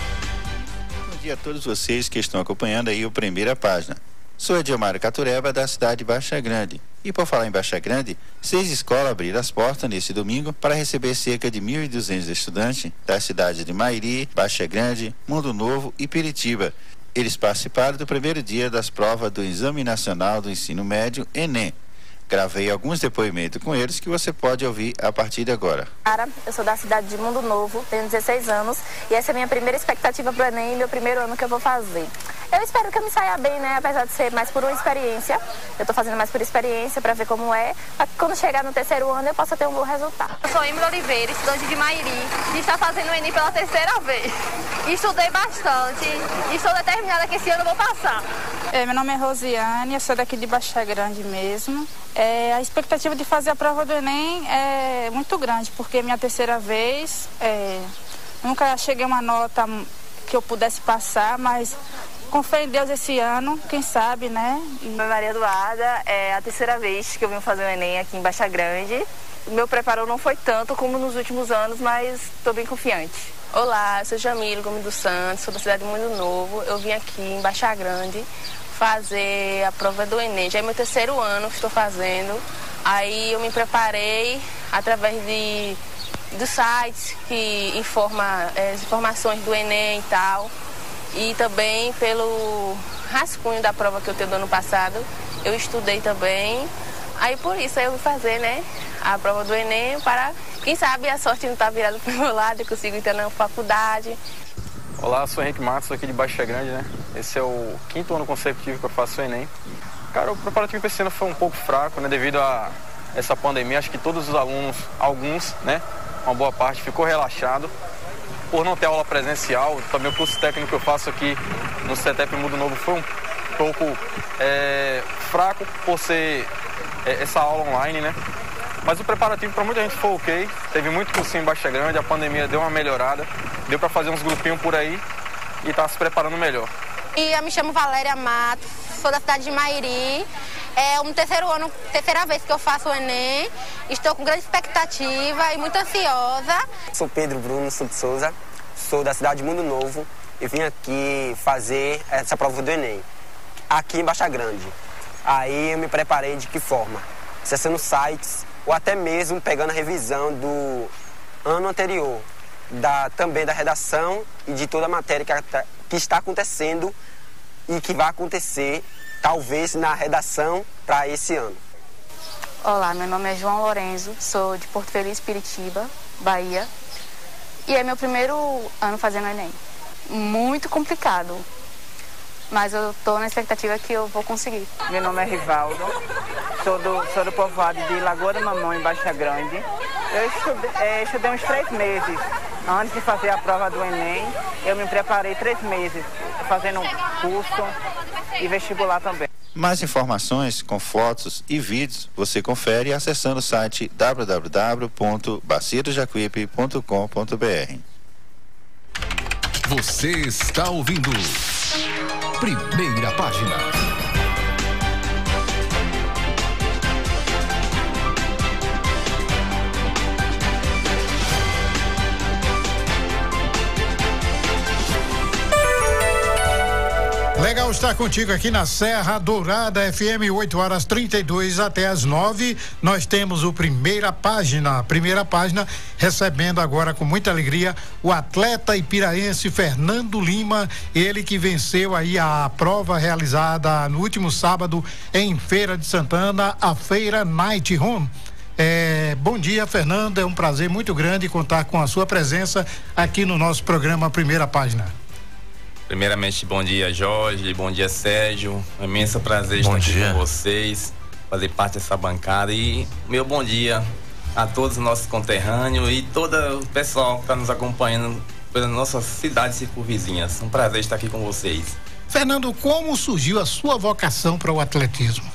Bom dia a todos vocês que estão acompanhando aí o primeira página. Sou Edilmário Catureba, da cidade de Baixa Grande. E por falar em Baixa Grande, seis escolas abriram as portas neste domingo para receber cerca de mil e duzentos estudantes das cidades de Mairi, Baixa Grande, Mundo Novo e Piritiba. Eles participaram do primeiro dia das provas do Exame Nacional do Ensino Médio, Enem. Gravei alguns depoimentos com eles que você pode ouvir a partir de agora. Cara, eu sou da cidade de Mundo Novo, tenho dezesseis anos e essa é a minha primeira expectativa para o Enem e meu primeiro ano que eu vou fazer. Eu espero que eu me saia bem, né? Apesar de ser mais por uma experiência. Eu tô fazendo mais por experiência para ver como é, para que quando chegar no terceiro ano eu possa ter um bom resultado. Eu sou Emily Oliveira, estudante de Mairi, e está fazendo o Enem pela terceira vez. Estudei bastante e estou determinada que esse ano eu vou passar. É, meu nome é Rosiane, eu sou daqui de Baixa Grande mesmo. É, a expectativa de fazer a prova do Enem é muito grande, porque é minha terceira vez. É, nunca cheguei a uma nota que eu pudesse passar, mas com fé em Deus esse ano, quem sabe, né? E... Maria Eduarda, é a terceira vez que eu vim fazer o Enem aqui em Baixa Grande. O meu preparo não foi tanto como nos últimos anos, mas estou bem confiante. Olá, eu sou Jamile Gomes dos Santos, sou da cidade de Mundo Novo. Eu vim aqui em Baixa Grande fazer a prova do Enem. Já é meu terceiro ano que estou fazendo. Aí eu me preparei através de, dos sites que informa é, as informações do Enem e tal. E também pelo rascunho da prova que eu tenho do ano passado, eu estudei também. Aí por isso eu vou fazer, né, a prova do Enem para, quem sabe, a sorte não tá virada pro meu lado, eu consigo entrar na faculdade. Olá, sou Henrique Matos, aqui de Baixa Grande, né? Esse é o quinto ano consecutivo que eu faço o Enem. Cara, o preparativo para esse ano foi um pouco fraco, né, devido a essa pandemia. Acho que todos os alunos, alguns, né, uma boa parte, ficou relaxado por não ter aula presencial. Também o curso técnico que eu faço aqui no CETEP Mundo Novo foi um pouco é, fraco por ser é, essa aula online, né? Mas o preparativo para muita gente foi ok. Teve muito cursinho em Baixa Grande, a pandemia deu uma melhorada, deu para fazer uns grupinhos por aí e tá se preparando melhor. E eu me chamo Valéria Matos, sou da cidade de Mairi. É o terceiro ano, terceira vez que eu faço o Enem. Estou com grande expectativa e muito ansiosa. Sou Pedro Bruno de Souza, sou da cidade de Mundo Novo e vim aqui fazer essa prova do Enem, aqui em Baixa Grande. Aí eu me preparei de que forma? acessando sites ou até mesmo pegando a revisão do ano anterior, da, também da redação e de toda a matéria que, que está acontecendo e que vai acontecer, talvez, na redação para esse ano. Olá, meu nome é João Lorenzo, sou de Porto Feliz, Piritiba, Bahia, e é meu primeiro ano fazendo Enem. Muito complicado, mas eu estou na expectativa que eu vou conseguir. Meu nome é Rivaldo, sou do, sou do povoado de Lagoa do Mamão, em Baixa Grande. Eu estudei, é, estudei uns três meses. Antes de fazer a prova do Enem, eu me preparei três meses, fazendo um curso e vestibular também. Mais informações com fotos e vídeos você confere acessando o site w w w ponto bacia do jacuípe ponto com ponto b r. Você está ouvindo Primeira Página. Legal estar contigo aqui na Serra Dourada F M, oito horas trinta e dois até as nove. Nós temos o Primeira Página. Primeira Página recebendo agora com muita alegria o atleta ipiraense Fernando Lima, ele que venceu aí a prova realizada no último sábado em Feira de Santana, a Feira Night Home. É, bom dia, Fernando. É um prazer muito grande contar com a sua presença aqui no nosso programa Primeira Página. Primeiramente, bom dia, Jorge, bom dia, Sérgio, é um imenso prazer estar aqui com vocês, fazer parte dessa bancada, e meu bom dia a todos os nossos conterrâneos e todo o pessoal que está nos acompanhando pelas nossas cidades circunvizinhas. Um prazer estar aqui com vocês. Fernando, como surgiu a sua vocação para o atletismo?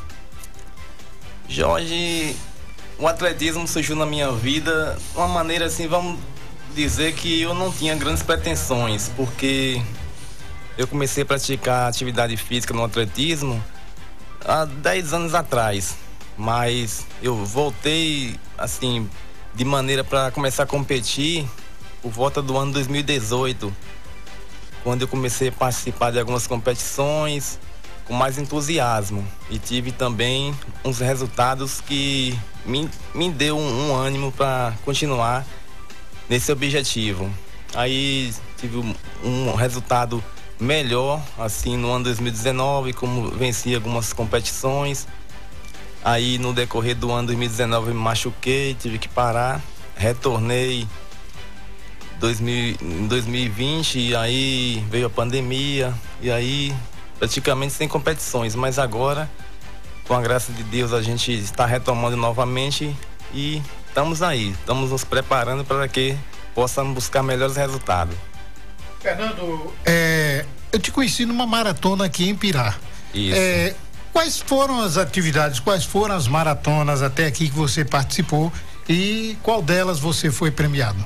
Jorge, o atletismo surgiu na minha vida de uma maneira assim, vamos dizer que eu não tinha grandes pretensões, porque eu comecei a praticar atividade física no atletismo há dez anos atrás, mas eu voltei assim de maneira para começar a competir por volta do ano dois mil e dezoito, quando eu comecei a participar de algumas competições com mais entusiasmo e tive também uns resultados que me, me deu um, um ânimo para continuar nesse objetivo. Aí tive um, um resultado melhor, assim, no ano dois mil e dezenove, como venci algumas competições. Aí no decorrer do ano dois mil e dezenove eu me machuquei, tive que parar, retornei dois mil, em dois mil e vinte, e aí veio a pandemia, e aí praticamente sem competições, mas agora, com a graça de Deus, a gente está retomando novamente e estamos aí, estamos nos preparando para que possamos buscar melhores resultados. Fernando, é, eu te conheci numa maratona aqui em Pirá. Isso. É, quais foram as atividades, quais foram as maratonas até aqui que você participou e qual delas você foi premiado?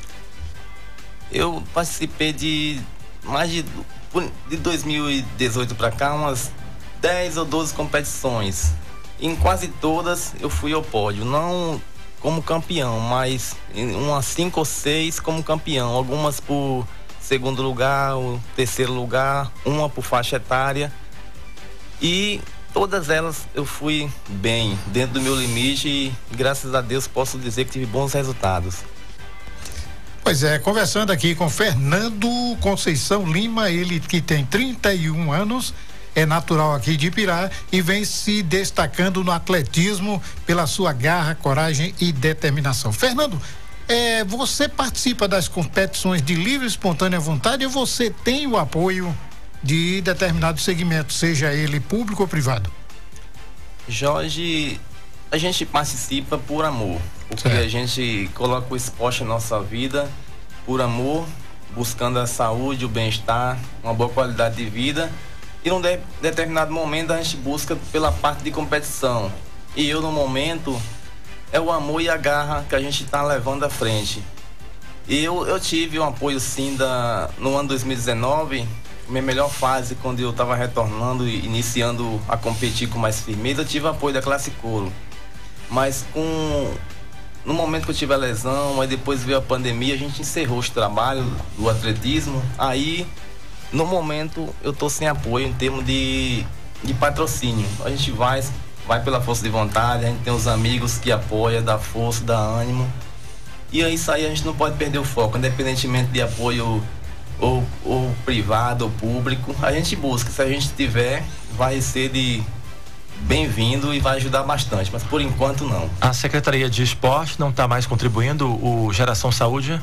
Eu participei de mais de, de dois mil e dezoito para cá, umas dez ou doze competições. Em quase todas eu fui ao pódio, não como campeão, mas em umas cinco ou seis como campeão, algumas por segundo lugar, o terceiro lugar, uma por faixa etária, e todas elas eu fui bem, dentro do meu limite, e graças a Deus posso dizer que tive bons resultados. Pois é, conversando aqui com Fernando Conceição Lima, ele que tem trinta e um anos, é natural aqui de Pirá e vem se destacando no atletismo pela sua garra, coragem e determinação. Fernando, É, você participa das competições de livre e espontânea vontade ou você tem o apoio de determinado segmento, seja ele público ou privado? Jorge, a gente participa por amor, porque certo. A gente coloca o esporte na nossa vida por amor, buscando a saúde, o bem-estar, uma boa qualidade de vida, e num de, determinado momento a gente busca pela parte de competição, e eu no momento é o amor e a garra que a gente está levando à frente. E eu, eu tive um apoio sim da, no ano dois mil e dezenove, minha melhor fase, quando eu estava retornando e iniciando a competir com mais firmeza, eu tive apoio da Classe Couro. Mas com, no momento que eu tive a lesão, aí depois veio a pandemia, a gente encerrou os trabalhos do atletismo. Aí, no momento, eu estou sem apoio em termos de, de patrocínio. A gente vai vai pela força de vontade, a gente tem os amigos que apoiam, dá força, dá ânimo. E é isso aí, a gente não pode perder o foco, independentemente de apoio ou, ou privado ou público, a gente busca. Se a gente tiver, vai ser de bem-vindo e vai ajudar bastante, mas por enquanto não. A Secretaria de Esporte não está mais contribuindo, o Geração Saúde?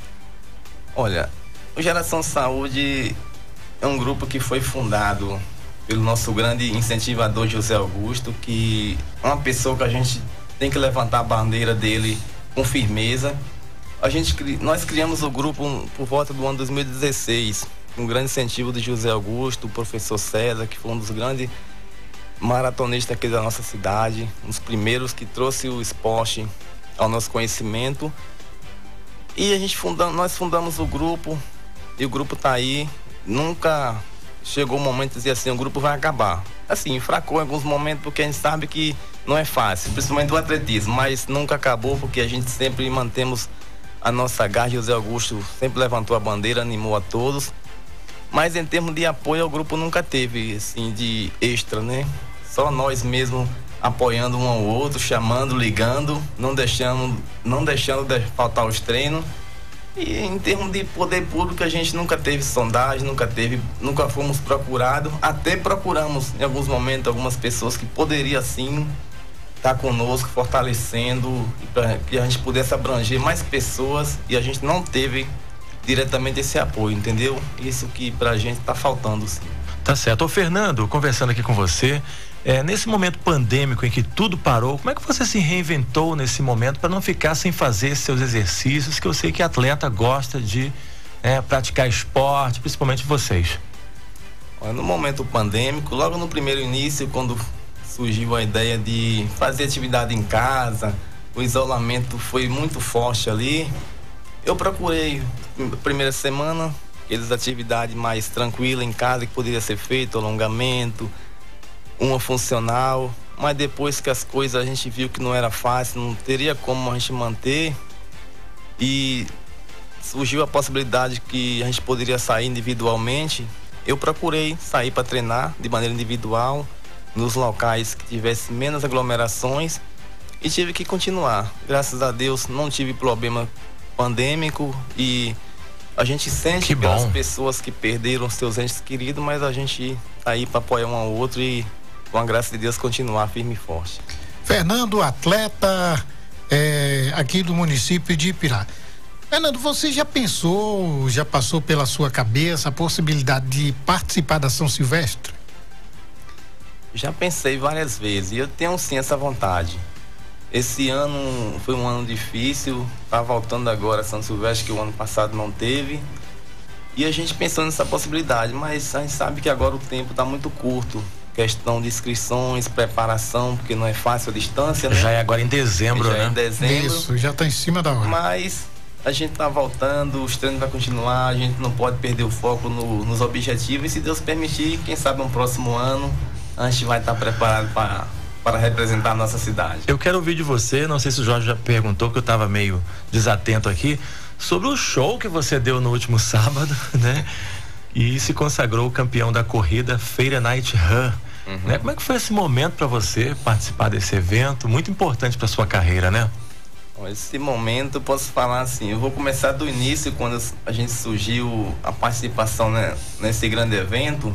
Olha, o Geração Saúde é um grupo que foi fundado pelo nosso grande incentivador José Augusto, que é uma pessoa que a gente tem que levantar a bandeira dele com firmeza. A gente, nós criamos o grupo por volta do ano dois mil e dezesseis, um grande incentivo de José Augusto, o professor César, que foi um dos grandes maratonistas aqui da nossa cidade, um dos primeiros que trouxe o esporte ao nosso conhecimento. E a gente fundamos, nós fundamos o grupo, e o grupo está aí. Nunca chegou o momento de dizer assim, o grupo vai acabar. Assim, fracou em alguns momentos, porque a gente sabe que não é fácil, principalmente o atletismo, mas nunca acabou, porque a gente sempre mantemos a nossa garra. José Augusto sempre levantou a bandeira, animou a todos. Mas em termos de apoio, o grupo nunca teve, assim, de extra, né? Só nós mesmos apoiando um ao outro, chamando, ligando, não deixando, não deixando de faltar os treinos. E em termos de poder público, a gente nunca teve sondagem, nunca teve, nunca fomos procurados. Até procuramos, em alguns momentos, algumas pessoas que poderiam, sim, estar conosco, fortalecendo, para que a gente pudesse abranger mais pessoas, e a gente não teve diretamente esse apoio, entendeu? Isso que pra gente tá faltando, sim. Tá certo. Ô Fernando, conversando aqui com você, é, nesse momento pandêmico em que tudo parou, como é que você se reinventou nesse momento para não ficar sem fazer seus exercícios, que eu sei que atleta gosta de é, praticar esporte, principalmente vocês? Olha, no momento pandêmico, logo no primeiro início, quando surgiu a ideia de fazer atividade em casa, o isolamento foi muito forte ali, eu procurei, primeira semana, aquelas atividades mais tranquilas em casa que poderia ser feito, alongamento, uma funcional, mas depois que as coisas a gente viu que não era fácil, não teria como a gente manter, e surgiu a possibilidade que a gente poderia sair individualmente, eu procurei sair para treinar de maneira individual, nos locais que tivesse menos aglomerações, e tive que continuar. Graças a Deus não tive problema pandêmico, e a gente sente pelas pessoas que perderam seus entes queridos, mas a gente tá aí para apoiar um ao outro e, com a graça de Deus, continuar firme e forte. Fernando, atleta é, aqui do município de Ipirá. Fernando, você já pensou, já passou pela sua cabeça a possibilidade de participar da São Silvestre? Já pensei várias vezes, e eu tenho sim essa vontade. Esse ano foi um ano difícil, tá voltando agora a São Silvestre, que o ano passado não teve, e a gente pensou nessa possibilidade, mas a gente sabe que agora o tempo está muito curto, questão de inscrições, preparação, porque não é fácil a distância, né? Já é agora em dezembro, já né? É em dezembro. Isso, já está em cima da hora. Mas a gente tá voltando, os treinos vão continuar, a gente não pode perder o foco no, nos objetivos, e se Deus permitir, quem sabe no próximo ano a gente vai estar tá preparado para para representar a nossa cidade. Eu quero ouvir de você, não sei se o Jorge já perguntou, que eu estava meio desatento aqui, sobre o show que você deu no último sábado, né? E se consagrou campeão da corrida Feira Night Run. Uhum. Né? Como é que foi esse momento para você participar desse evento, muito importante para sua carreira, né? Esse momento, eu posso falar assim, eu vou começar do início, quando a gente surgiu a participação, né, nesse grande evento,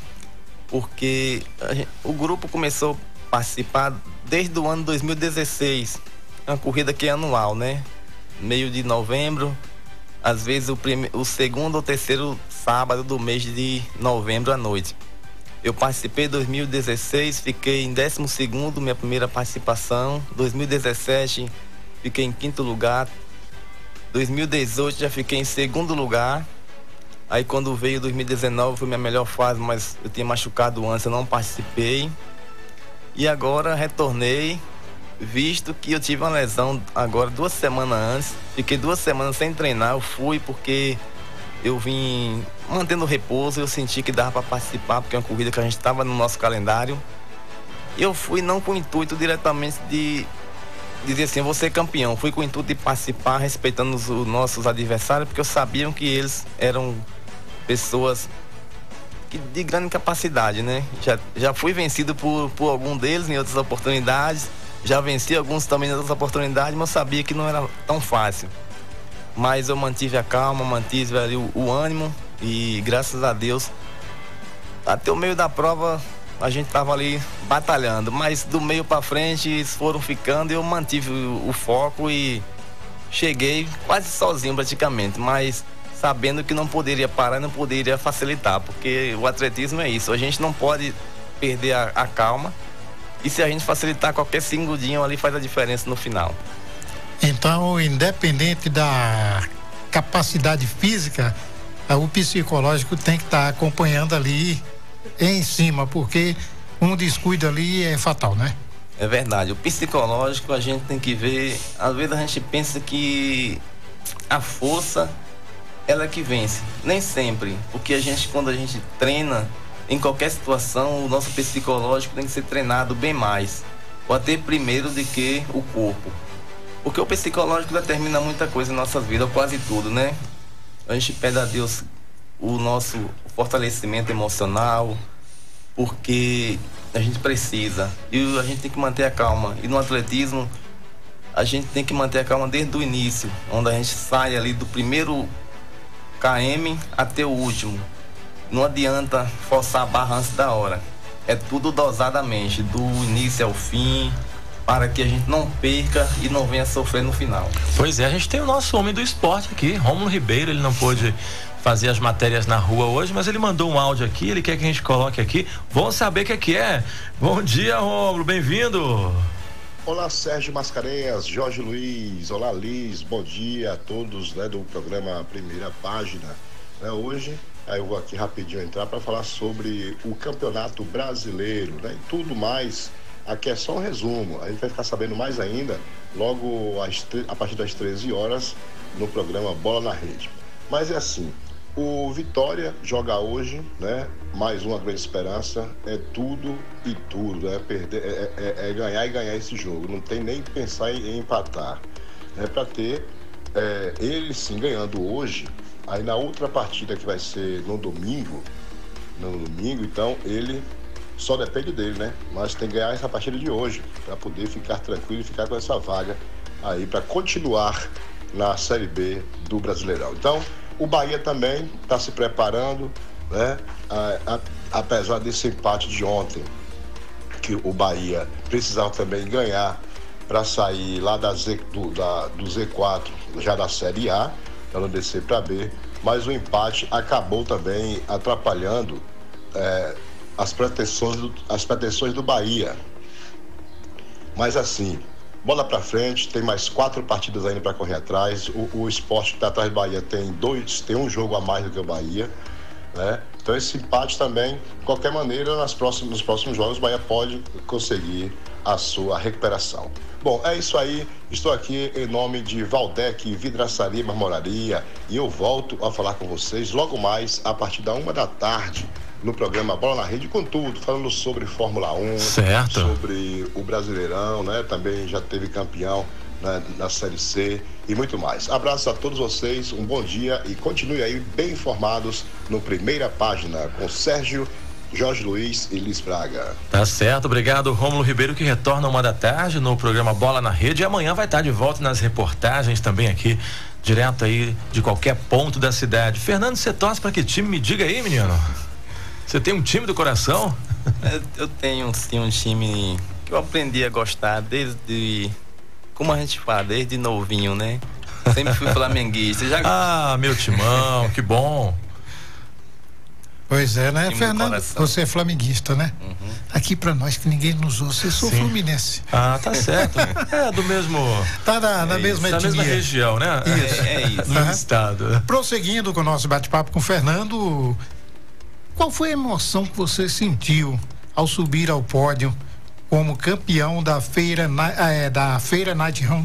porque a gente, o grupo começou participar desde o ano dois mil e dezesseis, uma corrida que é anual, né? Meio de novembro, às vezes o, prime... o segundo ou terceiro sábado do mês de novembro à noite. Eu participei em dois mil e dezesseis, fiquei em décimo segundo, minha primeira participação. dois mil e dezessete, fiquei em quinto lugar. dois mil e dezoito, já fiquei em segundo lugar. Aí quando veio dois mil e dezenove, foi minha melhor fase, mas eu tinha machucado antes, eu não participei. E agora retornei, visto que eu tive uma lesão agora duas semanas antes. Fiquei duas semanas sem treinar, eu fui porque eu vim mantendo repouso, eu senti que dava para participar, porque é uma corrida que a gente estava no nosso calendário. E eu fui não com o intuito diretamente de dizer assim, vou ser campeão. Fui com o intuito de participar, respeitando os, os nossos adversários, porque eu sabia que eles eram pessoas que de grande capacidade, né? Já, já fui vencido por, por algum deles em outras oportunidades, já venci alguns também em outras oportunidades, mas eu sabia que não era tão fácil. Mas eu mantive a calma, mantive ali o, o ânimo e graças a Deus, até o meio da prova a gente estava ali batalhando, mas do meio para frente eles foram ficando e eu mantive o, o foco e cheguei quase sozinho praticamente, mas sabendo que não poderia parar, não poderia facilitar, porque o atletismo é isso, a gente não pode perder a, a calma e se a gente facilitar qualquer segundinho ali faz a diferença no final. Então, independente da capacidade física, o psicológico tem que estar acompanhando ali em cima, porque um descuido ali é fatal, né? É verdade, o psicológico a gente tem que ver, às vezes a gente pensa que a força ela é que vence, nem sempre, porque a gente, quando a gente treina em qualquer situação, o nosso psicológico tem que ser treinado bem mais, ou até primeiro do que o corpo, porque o psicológico determina muita coisa em nossa vida, quase tudo, né? A gente pede a Deus o nosso fortalecimento emocional, porque a gente precisa, e a gente tem que manter a calma, e no atletismo a gente tem que manter a calma desde o início, onde a gente sai ali do primeiro quilômetro até o último. Não adianta forçar a barra antes da hora. É tudo dosadamente, do início ao fim, para que a gente não perca e não venha sofrer no final. Pois é, a gente tem o nosso homem do esporte aqui, Rômulo Ribeiro. Ele não pôde fazer as matérias na rua hoje, mas ele mandou um áudio aqui, ele quer que a gente coloque aqui. Vamos saber o que é que é. Bom dia, Rômulo, bem-vindo. Olá, Sérgio Mascarenhas, Jorge Luiz, olá, Liz, bom dia a todos, né, do programa Primeira Página, né, hoje aí eu vou aqui rapidinho entrar para falar sobre o Campeonato Brasileiro, né, e tudo mais. Aqui é só um resumo, a gente vai ficar sabendo mais ainda logo às, a partir das treze horas no programa Bola na Rede. Mas é assim, o Vitória joga hoje, né? Mais uma grande esperança, é tudo e tudo, é, perder, é, é, é ganhar e ganhar esse jogo, não tem nem que pensar em, em empatar. É para ter, é, ele sim ganhando hoje, aí na outra partida que vai ser no domingo, no domingo, então ele só depende dele, né? Mas tem que ganhar essa partida de hoje, para poder ficar tranquilo e ficar com essa vaga aí, para continuar na Série B do Brasileirão. Então, o Bahia também está se preparando, né? A, a, apesar desse empate de ontem, que o Bahia precisava também ganhar para sair lá da Z, do, da, do Z quatro, já da Série A, para não descer para B, mas o empate acabou também atrapalhando é, as, pretensões do, as pretensões do Bahia. Mas assim, bola para frente, tem mais quatro partidas ainda para correr atrás. O, o Sport que está atrás do Bahia tem dois, tem um jogo a mais do que o Bahia, né? Então esse empate também, de qualquer maneira, nas próximos, nos próximos jogos o Bahia pode conseguir a sua recuperação. Bom, é isso aí. Estou aqui em nome de Valdec Vidraçaria e Marmoraria e eu volto a falar com vocês logo mais a partir da uma da tarde no programa Bola na Rede, com tudo, falando sobre Fórmula um, certo, sobre o Brasileirão, né? Também já teve campeão na, na Série C e muito mais. Abraço a todos vocês, um bom dia e continue aí bem informados no Primeira Página com Sérgio, Jorge Luiz e Liz Braga. Tá certo, obrigado, Rômulo Ribeiro, que retorna uma da tarde no programa Bola na Rede, e amanhã vai estar de volta nas reportagens também aqui, direto aí de qualquer ponto da cidade. Fernando, você torce para que time? Me diga aí, menino. Você tem um time do coração? Eu tenho sim um time que eu aprendi a gostar desde, como a gente fala, desde novinho, né? Sempre fui flamenguista. Já... Ah, meu timão, que bom. Pois é, né, Fernando? Você é flamenguista, né? Uhum. Aqui pra nós que ninguém nos ouça, eu sou Sim. fluminense. Ah, tá certo. É do mesmo. Tá na, na é mesma etnia. Na mesma região, né? Isso. É, é isso. No uhum. estado. Prosseguindo com o nosso bate-papo com o Fernando, qual foi a emoção que você sentiu ao subir ao pódio como campeão da feira, é, da feira Night Run?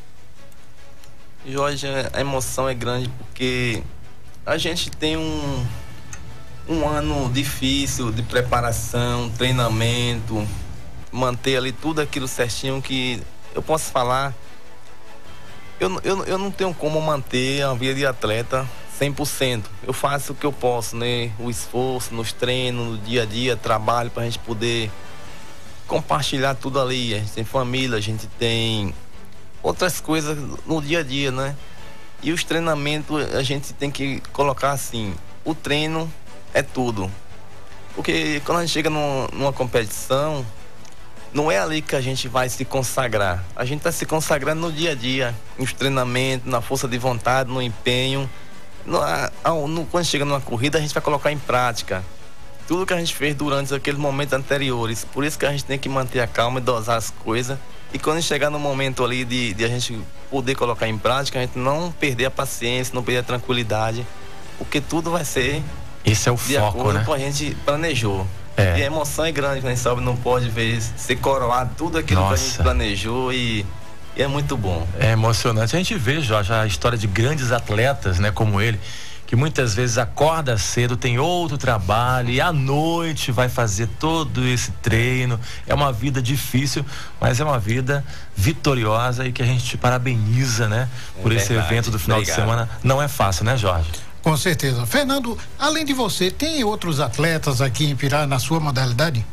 Jorge, a emoção é grande porque a gente tem um um ano difícil de preparação, treinamento, manter ali tudo aquilo certinho que eu posso falar. Eu, eu, eu não tenho como manter a vida de atleta cem por cento. Eu faço o que eu posso, né? O esforço nos treinos, no dia a dia, trabalho pra gente poder compartilhar tudo ali. A gente tem família, a gente tem outras coisas no dia a dia, né? E os treinamentos a gente tem que colocar assim, o treino é tudo. Porque quando a gente chega num, numa competição, não é ali que a gente vai se consagrar. A gente está se consagrando no dia a dia, nos treinamentos, na força de vontade, no empenho. No, no, quando chega numa corrida, a gente vai colocar em prática tudo que a gente fez durante aqueles momentos anteriores. Por isso que a gente tem que manter a calma e dosar as coisas. E quando chegar no momento ali de, de a gente poder colocar em prática, a gente não perder a paciência, não perder a tranquilidade, porque tudo vai ser esse é o de foco, acordo né? com a gente planejou. É. E a emoção é grande, quando a gente sabe, não pode ver ser coroado tudo aquilo Nossa. que a gente planejou e, e é muito bom. É emocionante. A gente vê, Jorge, a história de grandes atletas, né, como ele, que muitas vezes acorda cedo, tem outro trabalho e à noite vai fazer todo esse treino. É uma vida difícil, mas é uma vida vitoriosa e que a gente te parabeniza, né, por É esse verdade. evento do final Obrigado. de semana. Não é fácil, né, Jorge? Com certeza. Fernando, além de você, tem outros atletas aqui em Pirá na sua modalidade?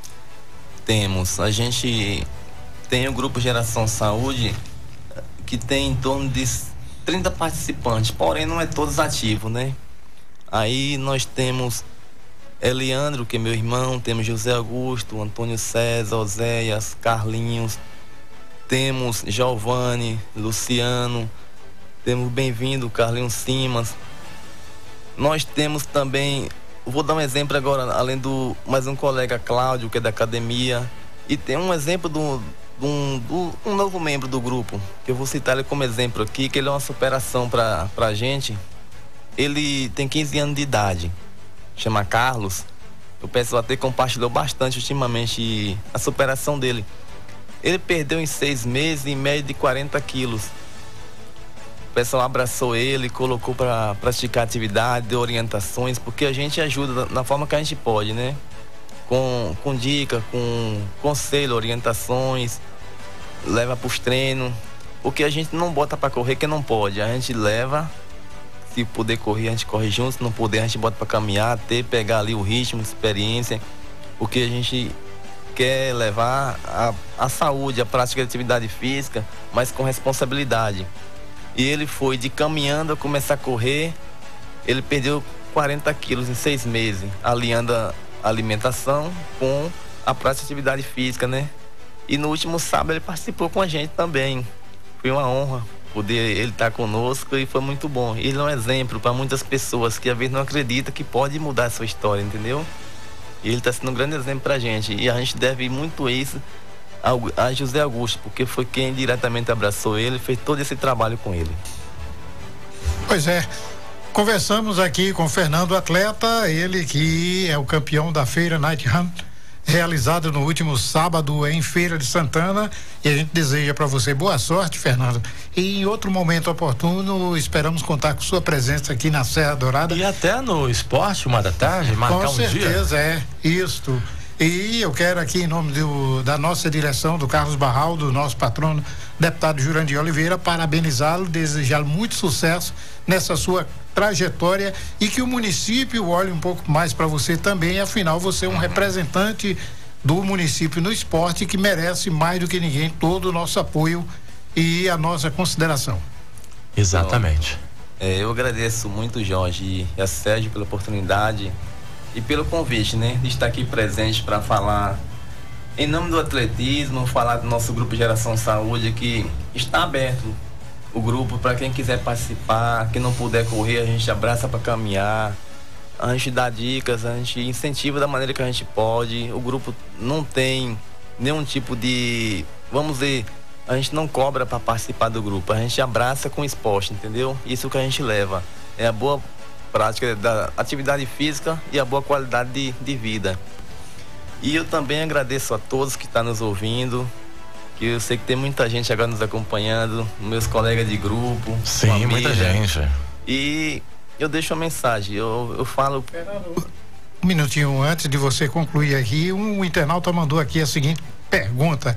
Temos. A gente tem o grupo Geração Saúde, que tem em torno de trinta participantes, porém não é todos ativos, né? Aí nós temos Eliandro, que é meu irmão, temos José Augusto, Antônio César, Oséias, Carlinhos, temos Giovanni, Luciano, temos Bem-vindo, Carlinhos Simas. Nós temos também, vou dar um exemplo agora, além do mais um colega, Cláudio, que é da academia, e tem um exemplo do de um, do, um novo membro do grupo, que eu vou citar ele como exemplo aqui, que ele é uma superação pra, pra gente. Ele tem quinze anos de idade, chama Carlos. O pessoal até compartilhou bastante ultimamente a superação dele. Ele perdeu em seis meses em média de quarenta quilos. O pessoal abraçou ele, colocou para praticar atividade, deu orientações, porque a gente ajuda na forma que a gente pode, né? Com, com dica, com conselho, orientações, leva para os treinos, porque a gente não bota para correr que não pode, a gente leva, se puder correr a gente corre junto, se não puder a gente bota para caminhar, até pegar ali o ritmo, experiência, porque a gente quer levar a, a saúde, a prática de atividade física, mas com responsabilidade. E ele foi de caminhando a começar a correr, ele perdeu quarenta quilos em seis meses, alinhando a alimentação com a prática de atividade física, né? E no último sábado ele participou com a gente também. Foi uma honra poder ele estar conosco e foi muito bom. Ele é um exemplo para muitas pessoas que às vezes não acreditam que pode mudar a sua história, entendeu? E ele está sendo um grande exemplo para a gente. E a gente deve muito isso a José Augusto, porque foi quem diretamente abraçou ele e fez todo esse trabalho com ele. Pois é. Conversamos aqui com Fernando Atleta, ele que é o campeão da feira Night Run, realizada no último sábado em Feira de Santana, e a gente deseja para você boa sorte, Fernando. E em outro momento oportuno, esperamos contar com sua presença aqui na Serra Dourada. E até no esporte, uma da tarde, marcar um dia. Com certeza, é, isto. E eu quero aqui, em nome do, da nossa direção, do Carlos Barral, do nosso patrono, deputado Jurandir Oliveira, parabenizá-lo, desejá-lo muito sucesso nessa sua trajetória e que o município olhe um pouco mais para você também, afinal você é um representante do município no esporte que merece mais do que ninguém todo o nosso apoio e a nossa consideração. Exatamente. Então, é, eu agradeço muito, Jorge, e a Sérgio pela oportunidade e pelo convite, né, de estar aqui presente para falar em nome do atletismo, falar do nosso grupo Geração Saúde, que está aberto o grupo para quem quiser participar, quem não puder correr, a gente abraça para caminhar, a gente dá dicas, a gente incentiva da maneira que a gente pode. O grupo não tem nenhum tipo de, vamos dizer, a gente não cobra para participar do grupo, a gente abraça com esporte, entendeu? Isso que a gente leva, é a boa prática da atividade física e a boa qualidade de, de vida. E eu também agradeço a todos que estão nos ouvindo, que eu sei que tem muita gente agora nos acompanhando, meus colegas de grupo. Sim, família, muita gente. E eu deixo uma mensagem, eu, eu falo... Um minutinho antes de você concluir aqui, um internauta mandou aqui a seguinte pergunta: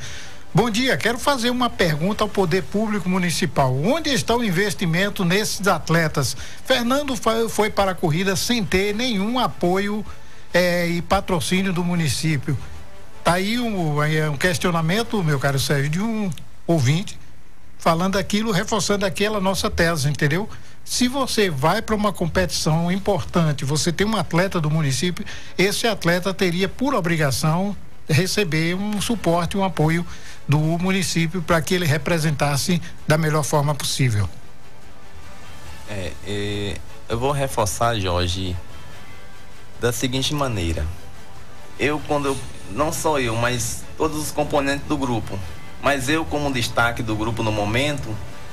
Bom dia, quero fazer uma pergunta ao Poder Público Municipal. Onde está o investimento nesses atletas? Fernando foi, foi para a corrida sem ter nenhum apoio é, e patrocínio do município. Tá aí um, um questionamento, meu caro Sérgio, de um ouvinte falando aquilo, reforçando aquela nossa tese, entendeu? Se você vai para uma competição importante, você tem um atleta do município, esse atleta teria por obrigação receber um suporte, um apoio do município para que ele representasse da melhor forma possível. É, é, eu vou reforçar, Jorge, da seguinte maneira. Eu, quando eu, não só eu, mas todos os componentes do grupo, mas eu como destaque do grupo no momento,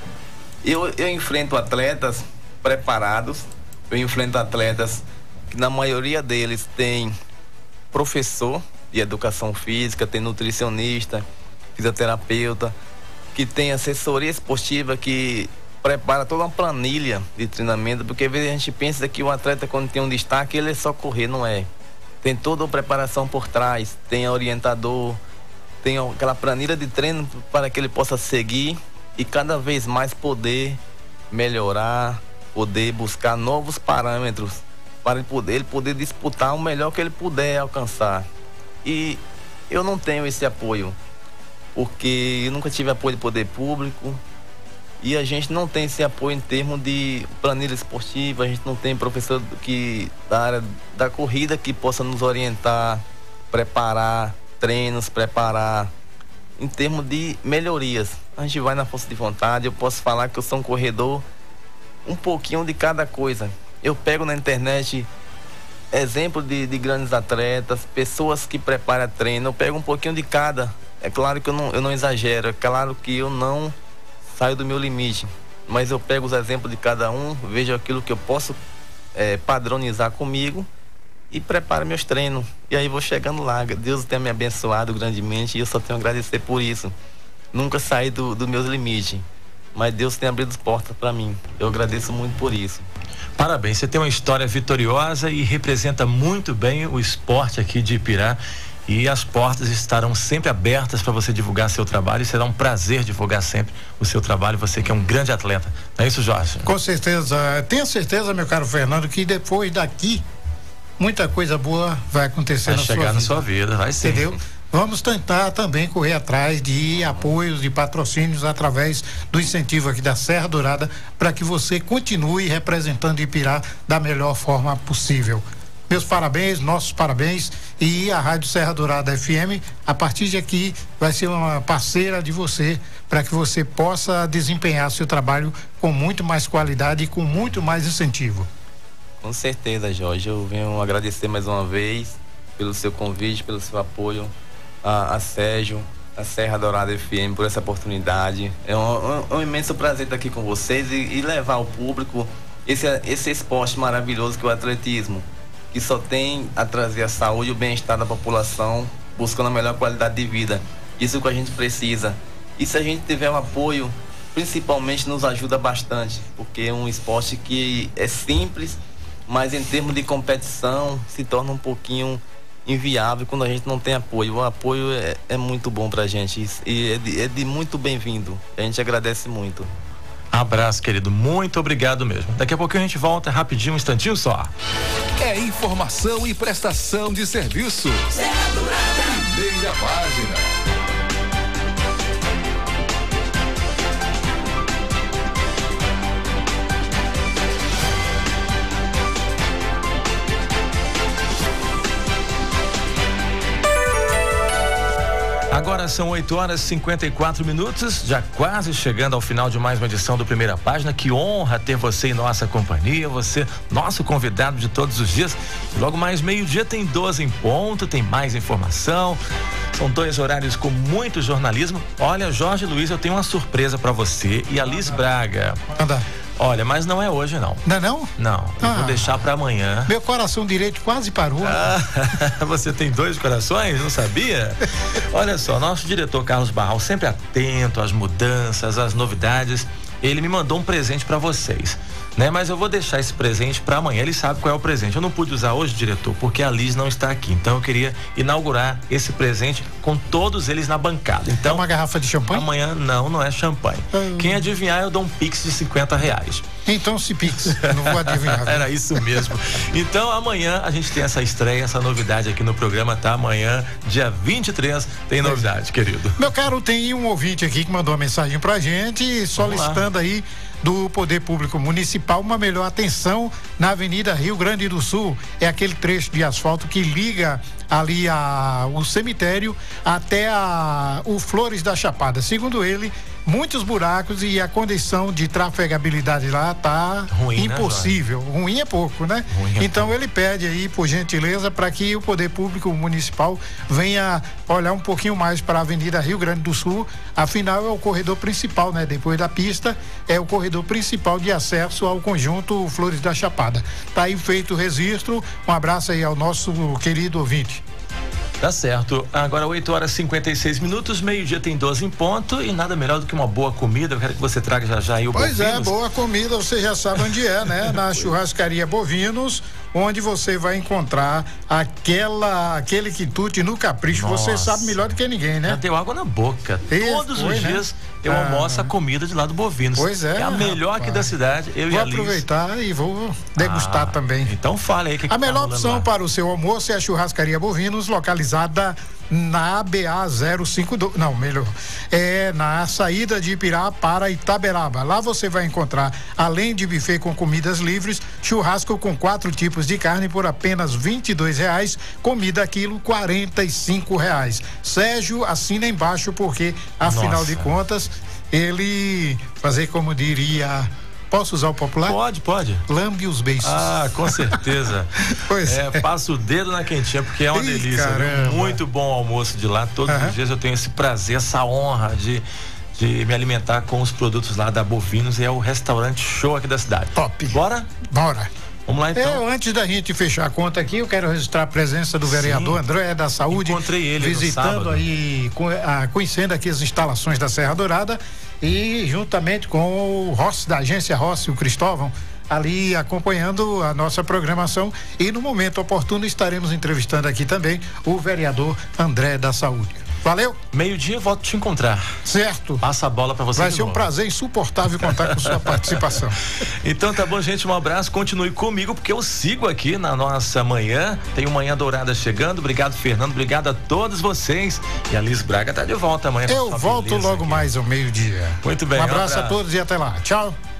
eu, eu enfrento atletas preparados, eu enfrento atletas que na maioria deles tem professor de educação física, tem nutricionista, fisioterapeuta, que tem assessoria esportiva, que prepara toda uma planilha de treinamento, porque às vezes a gente pensa que o atleta, quando tem um destaque, ele é só correr, não é. Tem toda a preparação por trás, tem orientador, tem aquela planilha de treino para que ele possa seguir e cada vez mais poder melhorar, poder buscar novos parâmetros para ele poder, ele poder disputar o melhor que ele puder alcançar. E eu não tenho esse apoio, porque eu nunca tive apoio do poder público e a gente não tem esse apoio em termos de planilha esportiva, a gente não tem professor que, da área da corrida que possa nos orientar, preparar treinos, preparar em termos de melhorias. A gente vai na força de vontade, eu posso falar que eu sou um corredor um pouquinho de cada coisa. Eu pego na internet exemplo de, de grandes atletas, pessoas que preparam treino, eu pego um pouquinho de cada. É claro que eu não, eu não exagero, é claro que eu não saio do meu limite, mas eu pego os exemplos de cada um, vejo aquilo que eu posso é, padronizar comigo e preparo meus treinos. E aí vou chegando lá. Deus tem me abençoado grandemente e eu só tenho a agradecer por isso. Nunca saí do, do meus limites, mas Deus tem abrido as portas para mim. Eu agradeço muito por isso. Parabéns, você tem uma história vitoriosa e representa muito bem o esporte aqui de Ipirá. E as portas estarão sempre abertas para você divulgar seu trabalho e será um prazer divulgar sempre o seu trabalho, você que é um grande atleta. Não é isso, Jorge? Com certeza. Tenha certeza, meu caro Fernando, que depois daqui muita coisa boa vai acontecer vai na sua vida. Vai chegar na sua vida, vai sim. Entendeu? Vamos tentar também correr atrás de apoios e patrocínios através do incentivo aqui da Serra Dourada para que você continue representando Ipirá da melhor forma possível. Meus parabéns, nossos parabéns, e a Rádio Serra Dourada F M, a partir de aqui, vai ser uma parceira de você para que você possa desempenhar seu trabalho com muito mais qualidade e com muito mais incentivo. Com certeza, Jorge, eu venho agradecer mais uma vez pelo seu convite, pelo seu apoio a, a Sérgio, a Serra Dourada F M, por essa oportunidade. É um, um, um imenso prazer estar aqui com vocês e, e levar ao público esse, esse esporte maravilhoso que é o atletismo, que só tem a trazer a saúde e o bem-estar da população, buscando a melhor qualidade de vida. Isso que a gente precisa. E se a gente tiver um apoio, principalmente nos ajuda bastante, porque é um esporte que é simples, mas em termos de competição se torna um pouquinho inviável quando a gente não tem apoio. O apoio é, é muito bom pra gente e é de, é de muito bem-vindo. A gente agradece muito. Abraço, querido. Muito obrigado mesmo. Daqui a pouquinho a gente volta rapidinho, um instantinho só. É informação e prestação de serviço. Primeira página. Agora são oito horas e cinquenta e quatro minutos, já quase chegando ao final de mais uma edição do Primeira Página. Que honra ter você em nossa companhia, você, nosso convidado de todos os dias. Logo mais meio-dia tem doze em ponto, tem mais informação. São dois horários com muito jornalismo. Olha, Jorge Luiz, eu tenho uma surpresa para você e a Liz Braga. Anda. Olha, mas não é hoje, não. Não é não? Não, eu ah, vou deixar para amanhã. Meu coração direito quase parou. Ah, você tem dois corações? Não sabia? Olha só, nosso diretor Carlos Barral, sempre atento às mudanças, às novidades, ele me mandou um presente para vocês. né? Mas eu vou deixar esse presente para amanhã. Ele sabe qual é o presente. Eu não pude usar hoje, diretor, porque a Liz não está aqui. Então eu queria inaugurar esse presente com todos eles na bancada. Então, é uma garrafa de champanhe? Amanhã não, não é champanhe. Hum. Quem adivinhar, eu dou um pix de cinquenta reais. Então se pix, não vou adivinhar. Era isso mesmo. Então amanhã a gente tem essa estreia, essa novidade aqui no programa, tá? Amanhã, dia vinte e três, tem novidade, querido. Meu caro, tem um ouvinte aqui que mandou uma mensagem pra gente, solicitando aí do Poder Público Municipal uma melhor atenção na Avenida Rio Grande do Sul. É aquele trecho de asfalto que liga ali a, o cemitério até a, o Flores da Chapada. Segundo ele, muitos buracos e a condição de trafegabilidade lá tá ruim, impossível. Né, ruim é pouco, né? Ruim é então pouco. Ele pede aí, por gentileza, para que o Poder Público Municipal venha olhar um pouquinho mais para a Avenida Rio Grande do Sul. Afinal, é o corredor principal, né? Depois da pista, é o corredor principal de acesso ao conjunto Flores da Chapada. Tá aí feito o registro. Um abraço aí ao nosso querido ouvinte. Tá certo. Agora oito horas e cinquenta e seis minutos, meio-dia tem doze em ponto e nada melhor do que uma boa comida. Eu quero que você traga já já aí o Pois Bovinos. é, boa comida, você já sabe onde é, né? Na churrascaria Bovinos, onde você vai encontrar aquela, aquele quitute no capricho. Nossa. Você sabe melhor do que ninguém, né? Já deu água na boca. Esse Todos foi, os né? dias eu ah. almoço a comida de lá do Bovinos. Pois é. É a melhor rapaz. aqui da cidade. Eu vou e a Liz. aproveitar e vou degustar ah, também. Então fale aí que A que melhor tá opção lá. para o seu almoço é a churrascaria Bovinos, localizada na B A zero cinco dois, não, melhor, é na saída de Ipirá para Itaberaba. Lá você vai encontrar, além de buffet com comidas livres, churrasco com quatro tipos de carne por apenas vinte e dois reais, comida quilo quarenta e cinco reais. Sérgio assina embaixo porque, afinal Nossa. de contas, ele fazer como diria. Posso usar o popular? Pode, pode. Lambe os beiços. Ah, com certeza. Pois é, passa o dedo na quentinha, porque é uma Ih, delícia. caramba. Muito bom almoço de lá. Todos Uhum. os dias eu tenho esse prazer, essa honra de, de me alimentar com os produtos lá da Bovinos. E é o restaurante show aqui da cidade. Top. Bora? Bora. Vamos lá então. É, antes da gente fechar a conta aqui, eu quero registrar a presença do vereador Sim. André da Saúde. Encontrei ele visitando aí, co- ah, conhecendo aqui as instalações da Serra Dourada e juntamente com o Rossi, da agência Rossi, o Cristóvão, ali acompanhando a nossa programação e no momento oportuno estaremos entrevistando aqui também o vereador André da Saúde. Valeu? Meio-dia eu volto te encontrar. Certo. Passa a bola pra você. Vai de ser um novo. prazer insuportável contar com sua participação. Então tá bom, gente, um abraço, continue comigo porque eu sigo aqui na nossa manhã, tem o Manhã Dourada chegando. Obrigado, Fernando, obrigado a todos vocês e a Liz Braga tá de volta amanhã. Eu Só volto beleza logo aqui. mais ao meio-dia. Muito bem, Um um abraço a abraço. todos e até lá. Tchau.